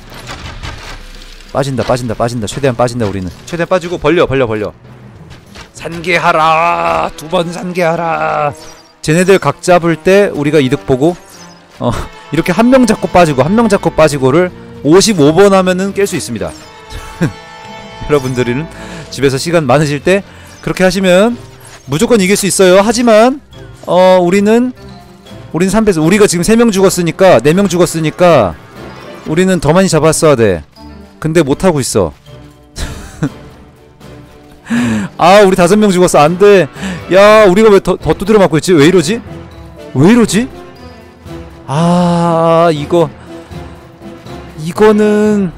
빠진다 빠진다 빠진다. 최대한 빠진다. 우리는 최대한 빠지고 벌려 벌려 벌려. 산계하라. 두 번 산계하라. 쟤네들 각 잡을 때 우리가 이득 보고 어 이렇게 한 명 잡고 빠지고 한 명 잡고 빠지고를 오십오 번 하면은 깰 수 있습니다. 여러분들은 집에서 시간 많으실 때 그렇게 하시면 무조건 이길 수 있어요. 하지만 어 우리는 우리는 삼 배수. 우리가 지금 세 명 죽었으니까 네 명 죽었으니까 우리는 더 많이 잡았어야 돼. 근데 못하고 있어. 아 우리 다섯 명 죽었어. 안돼. 야 우리가 왜 더 더 두드려 맞고 있지? 왜 이러지? 왜 이러지? 아 이거 이거는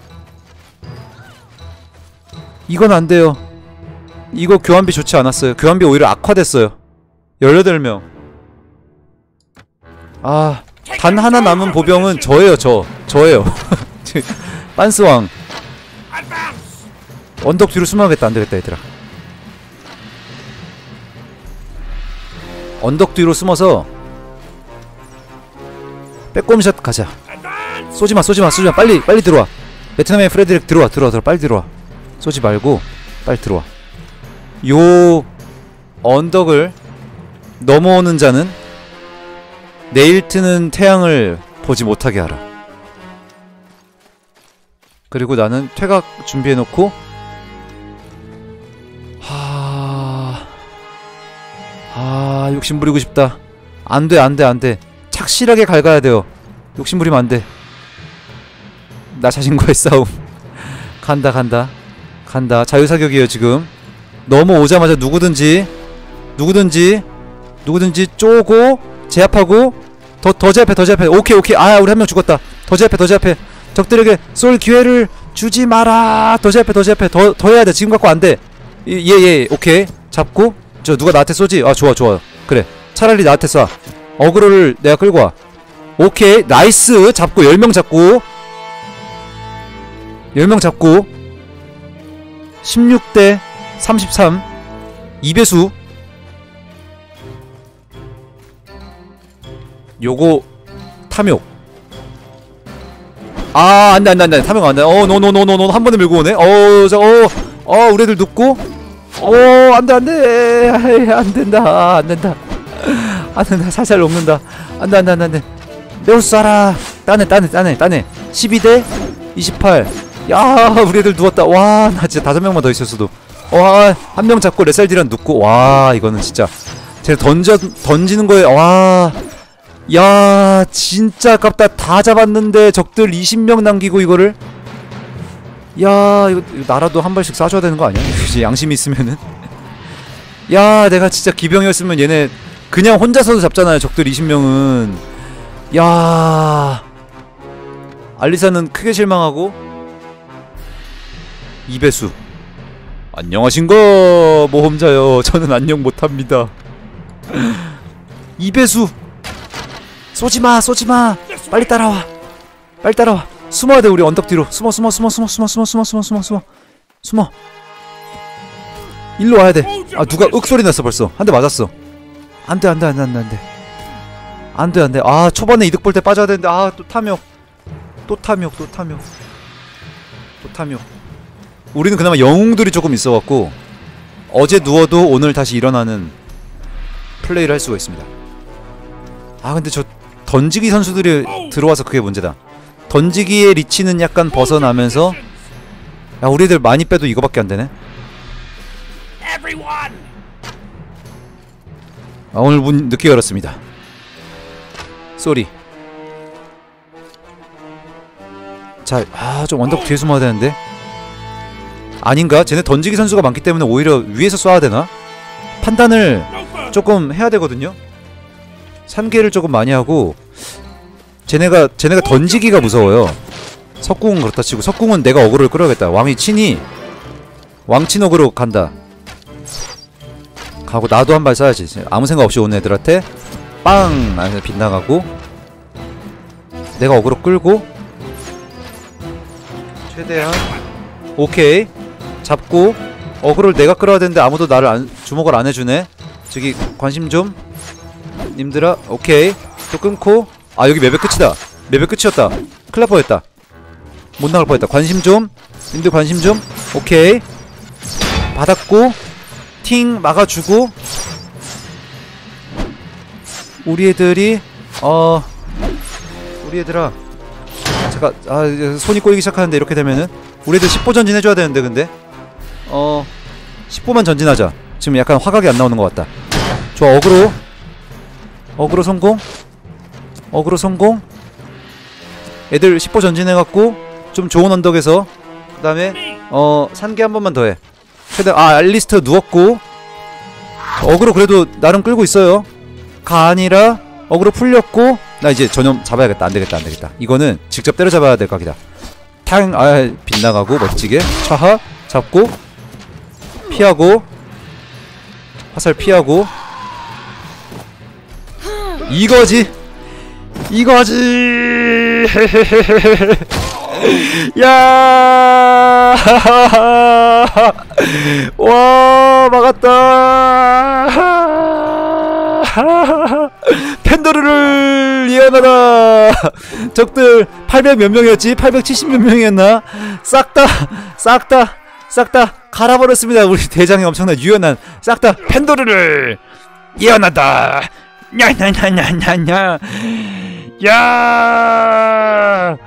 이건 안돼요. 이거 교환비 좋지 않았어요. 교환비 오히려 악화됐어요. 열여덟 명. 아 단 하나 남은 보병은 저예요. 저 저예요. 빤스왕. 언덕 뒤로 숨어야겠다. 안되겠다 얘들아. 언덕 뒤로 숨어서 빼꼼샷 가자. 쏘지마 쏘지마 쏘지마. 빨리 빨리 들어와. 베트남의 프레드릭 들어와 들어와 들어와. 빨리 들어와. 쏘지 말고 빨리 들어와. 요 언덕을 넘어오는 자는 내일 트는 태양을 보지 못하게 하라. 그리고 나는 퇴각 준비해놓고 하... 아 욕심부리고 싶다. 안돼 안돼 안돼. 착실하게 갉아야 돼요. 욕심부리면 안돼. 나 자신과의 싸움. 간다 간다 간다. 자유사격이에요 지금. 넘어오자마자 누구든지 누구든지 누구든지 쪼고 제압하고 더 더 제압해 더 제압해. 오케이 오케이. 아 우리 한 명 죽었다. 더 제압해 더 제압해. 적들에게 쏠 기회를 주지 마라. 더 제압해 더 제압해. 더 더 해야 돼. 지금 갖고 안 돼. 예예 예, 오케이. 잡고 저 누가 나한테 쏘지? 아 좋아 좋아. 그래 차라리 나한테 쏴. 어그로를 내가 끌고 와. 오케이 나이스. 잡고 열 명 잡고 열 명 잡고 십육 대 삼십삼. 이 배수. 요거 탐욕. 아 안돼 안돼 안돼. 탐욕 안돼. 어 노노노노노 한 번에 밀고 오네. 어 저 어 어 우리 애들 눕고. 어 안돼 안돼. 안된다 안된다 안된다. 살살 녹는다. 안돼 안돼 안돼 안돼. 매우 쏴라. 따네 따네 따네 따네. 십이 대 이십팔. 야 우리 애들 누웠다. 와 나 진짜 다섯 명만 더 있었어도. 와 한 명 잡고 레살디란 눕고. 와 이거는 진짜 제가 던져 던지는 거에 와 야 진짜 아깝다. 다 잡았는데 적들 이십 명 남기고 이거를. 야 이거, 이거 나라도 한 발씩 쏴줘야 되는 거 아니야? 이제 양심이 있으면은. 야 내가 진짜 기병이었으면 얘네 그냥 혼자서도 잡잖아요. 적들 이십 명은. 야 알리사는 크게 실망하고. 이배수 안녕하신가 모험자여. 저는 안녕 못합니다. 이배수 쏘지마 쏘지마. 빨리 따라와 빨리 따라와. 숨어야 돼. 우리 언덕 뒤로 숨어 숨어 숨어 숨어 숨어 숨어 숨어 숨어 숨어 숨어 숨어. 일로 와야 돼. 아 누가 윽소리 났어. 벌써 한 대 맞았어. 안돼 안돼 안돼 안돼 안돼 안돼 안돼. 아 초반에 이득 볼 때 빠져야 되는데. 아 또 탐욕 또 탐욕 또 탐욕 또 탐욕. 우리는 그나마 영웅들이 조금 있어갖고 어제 누워도 오늘 다시 일어나는 플레이를 할 수가 있습니다. 아 근데 저 던지기 선수들이 들어와서 그게 문제다. 던지기의 리치는 약간 벗어나면서. 야 우리들 많이 빼도 이거밖에 안되네. 아 오늘 문 늦게 열었습니다. 쏘리. 자, 아 좀 언덕 뒤에 숨어야 되는데. 아닌가? 쟤네 던지기 선수가 많기 때문에 오히려 위에서 쏴야 되나? 판단을 조금 해야 되거든요. 삼 개를 조금 많이 하고. 쟤네가 쟤네가 던지기가 무서워요. 석궁은 그렇다 치고. 석궁은 내가 어그로를 끌어야겠다. 왕이 친히 왕친 어그로 간다. 가고 나도 한 발 쏴야지. 아무 생각 없이 온 애들한테 빵! 안에서 빗나가고. 내가 어그로 끌고 최대한. 오케이 잡고. 어그로를 내가 끌어야 되는데 아무도 나를 안, 주목을 안 해주네. 저기 관심 좀 님들아. 오케이 또 끊고. 아 여기 맵의 끝이다. 맵의 끝이었다. 큰일 날 뻔했다. 못 나갈 뻔했다. 관심 좀 님들 관심 좀. 오케이 받았고 팅 막아주고. 우리 애들이 어 우리 애들아 잠깐. 아 손이 꼬이기 시작하는데 이렇게 되면은 우리 애들 십 보 전진 해줘야 되는데. 근데 어 십 보만 전진하자. 지금 약간 화각이 안 나오는 것 같다. 좋아 어그로 어그로 성공. 어그로 성공. 애들 십 보 전진해갖고 좀 좋은 언덕에서. 그 다음에 어 산개 한 번만 더해. 최대한. 아 알리스터 누웠고. 어그로 그래도 나름 끌고 있어요. 가 아니라 어그로 풀렸고. 나 이제 전염 잡아야겠다. 안되겠다 안되겠다. 이거는 직접 때려잡아야 될 각이다. 탕! 아 빗나가고 멋지게 차하 잡고 피하고 화살 피하고. 이거지 이거지. 야 와 막았다. 펜더르를 예언하라. 적들 팔백 몇 명이었지? 팔백칠십 몇 명이었나? 싹다 싹 다 싹 다 갈아버렸습니다. 우리 대장의 엄청난 유연한 싹 다 펜더르를 예언한다. 냐냐냐냐냐. 야!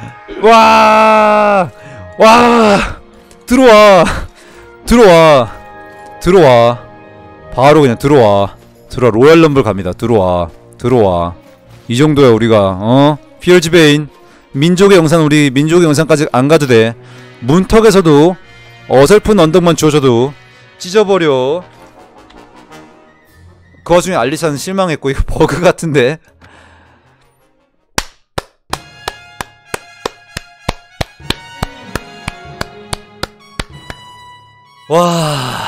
와! 와! 들어와. 들어와. 들어와. 바로 그냥 들어와. 들어와. 로얄 럼블 갑니다. 들어와. 들어와. 이 정도야 우리가. 어? 피얼즈베인 민족의 영상. 우리 민족의 영상까지 안 가도 돼. 문턱에서도 어설픈 언덕만 주어져도 찢어버려. 그 와중에 알리사는 실망했고. 이거 버그 같은데. 와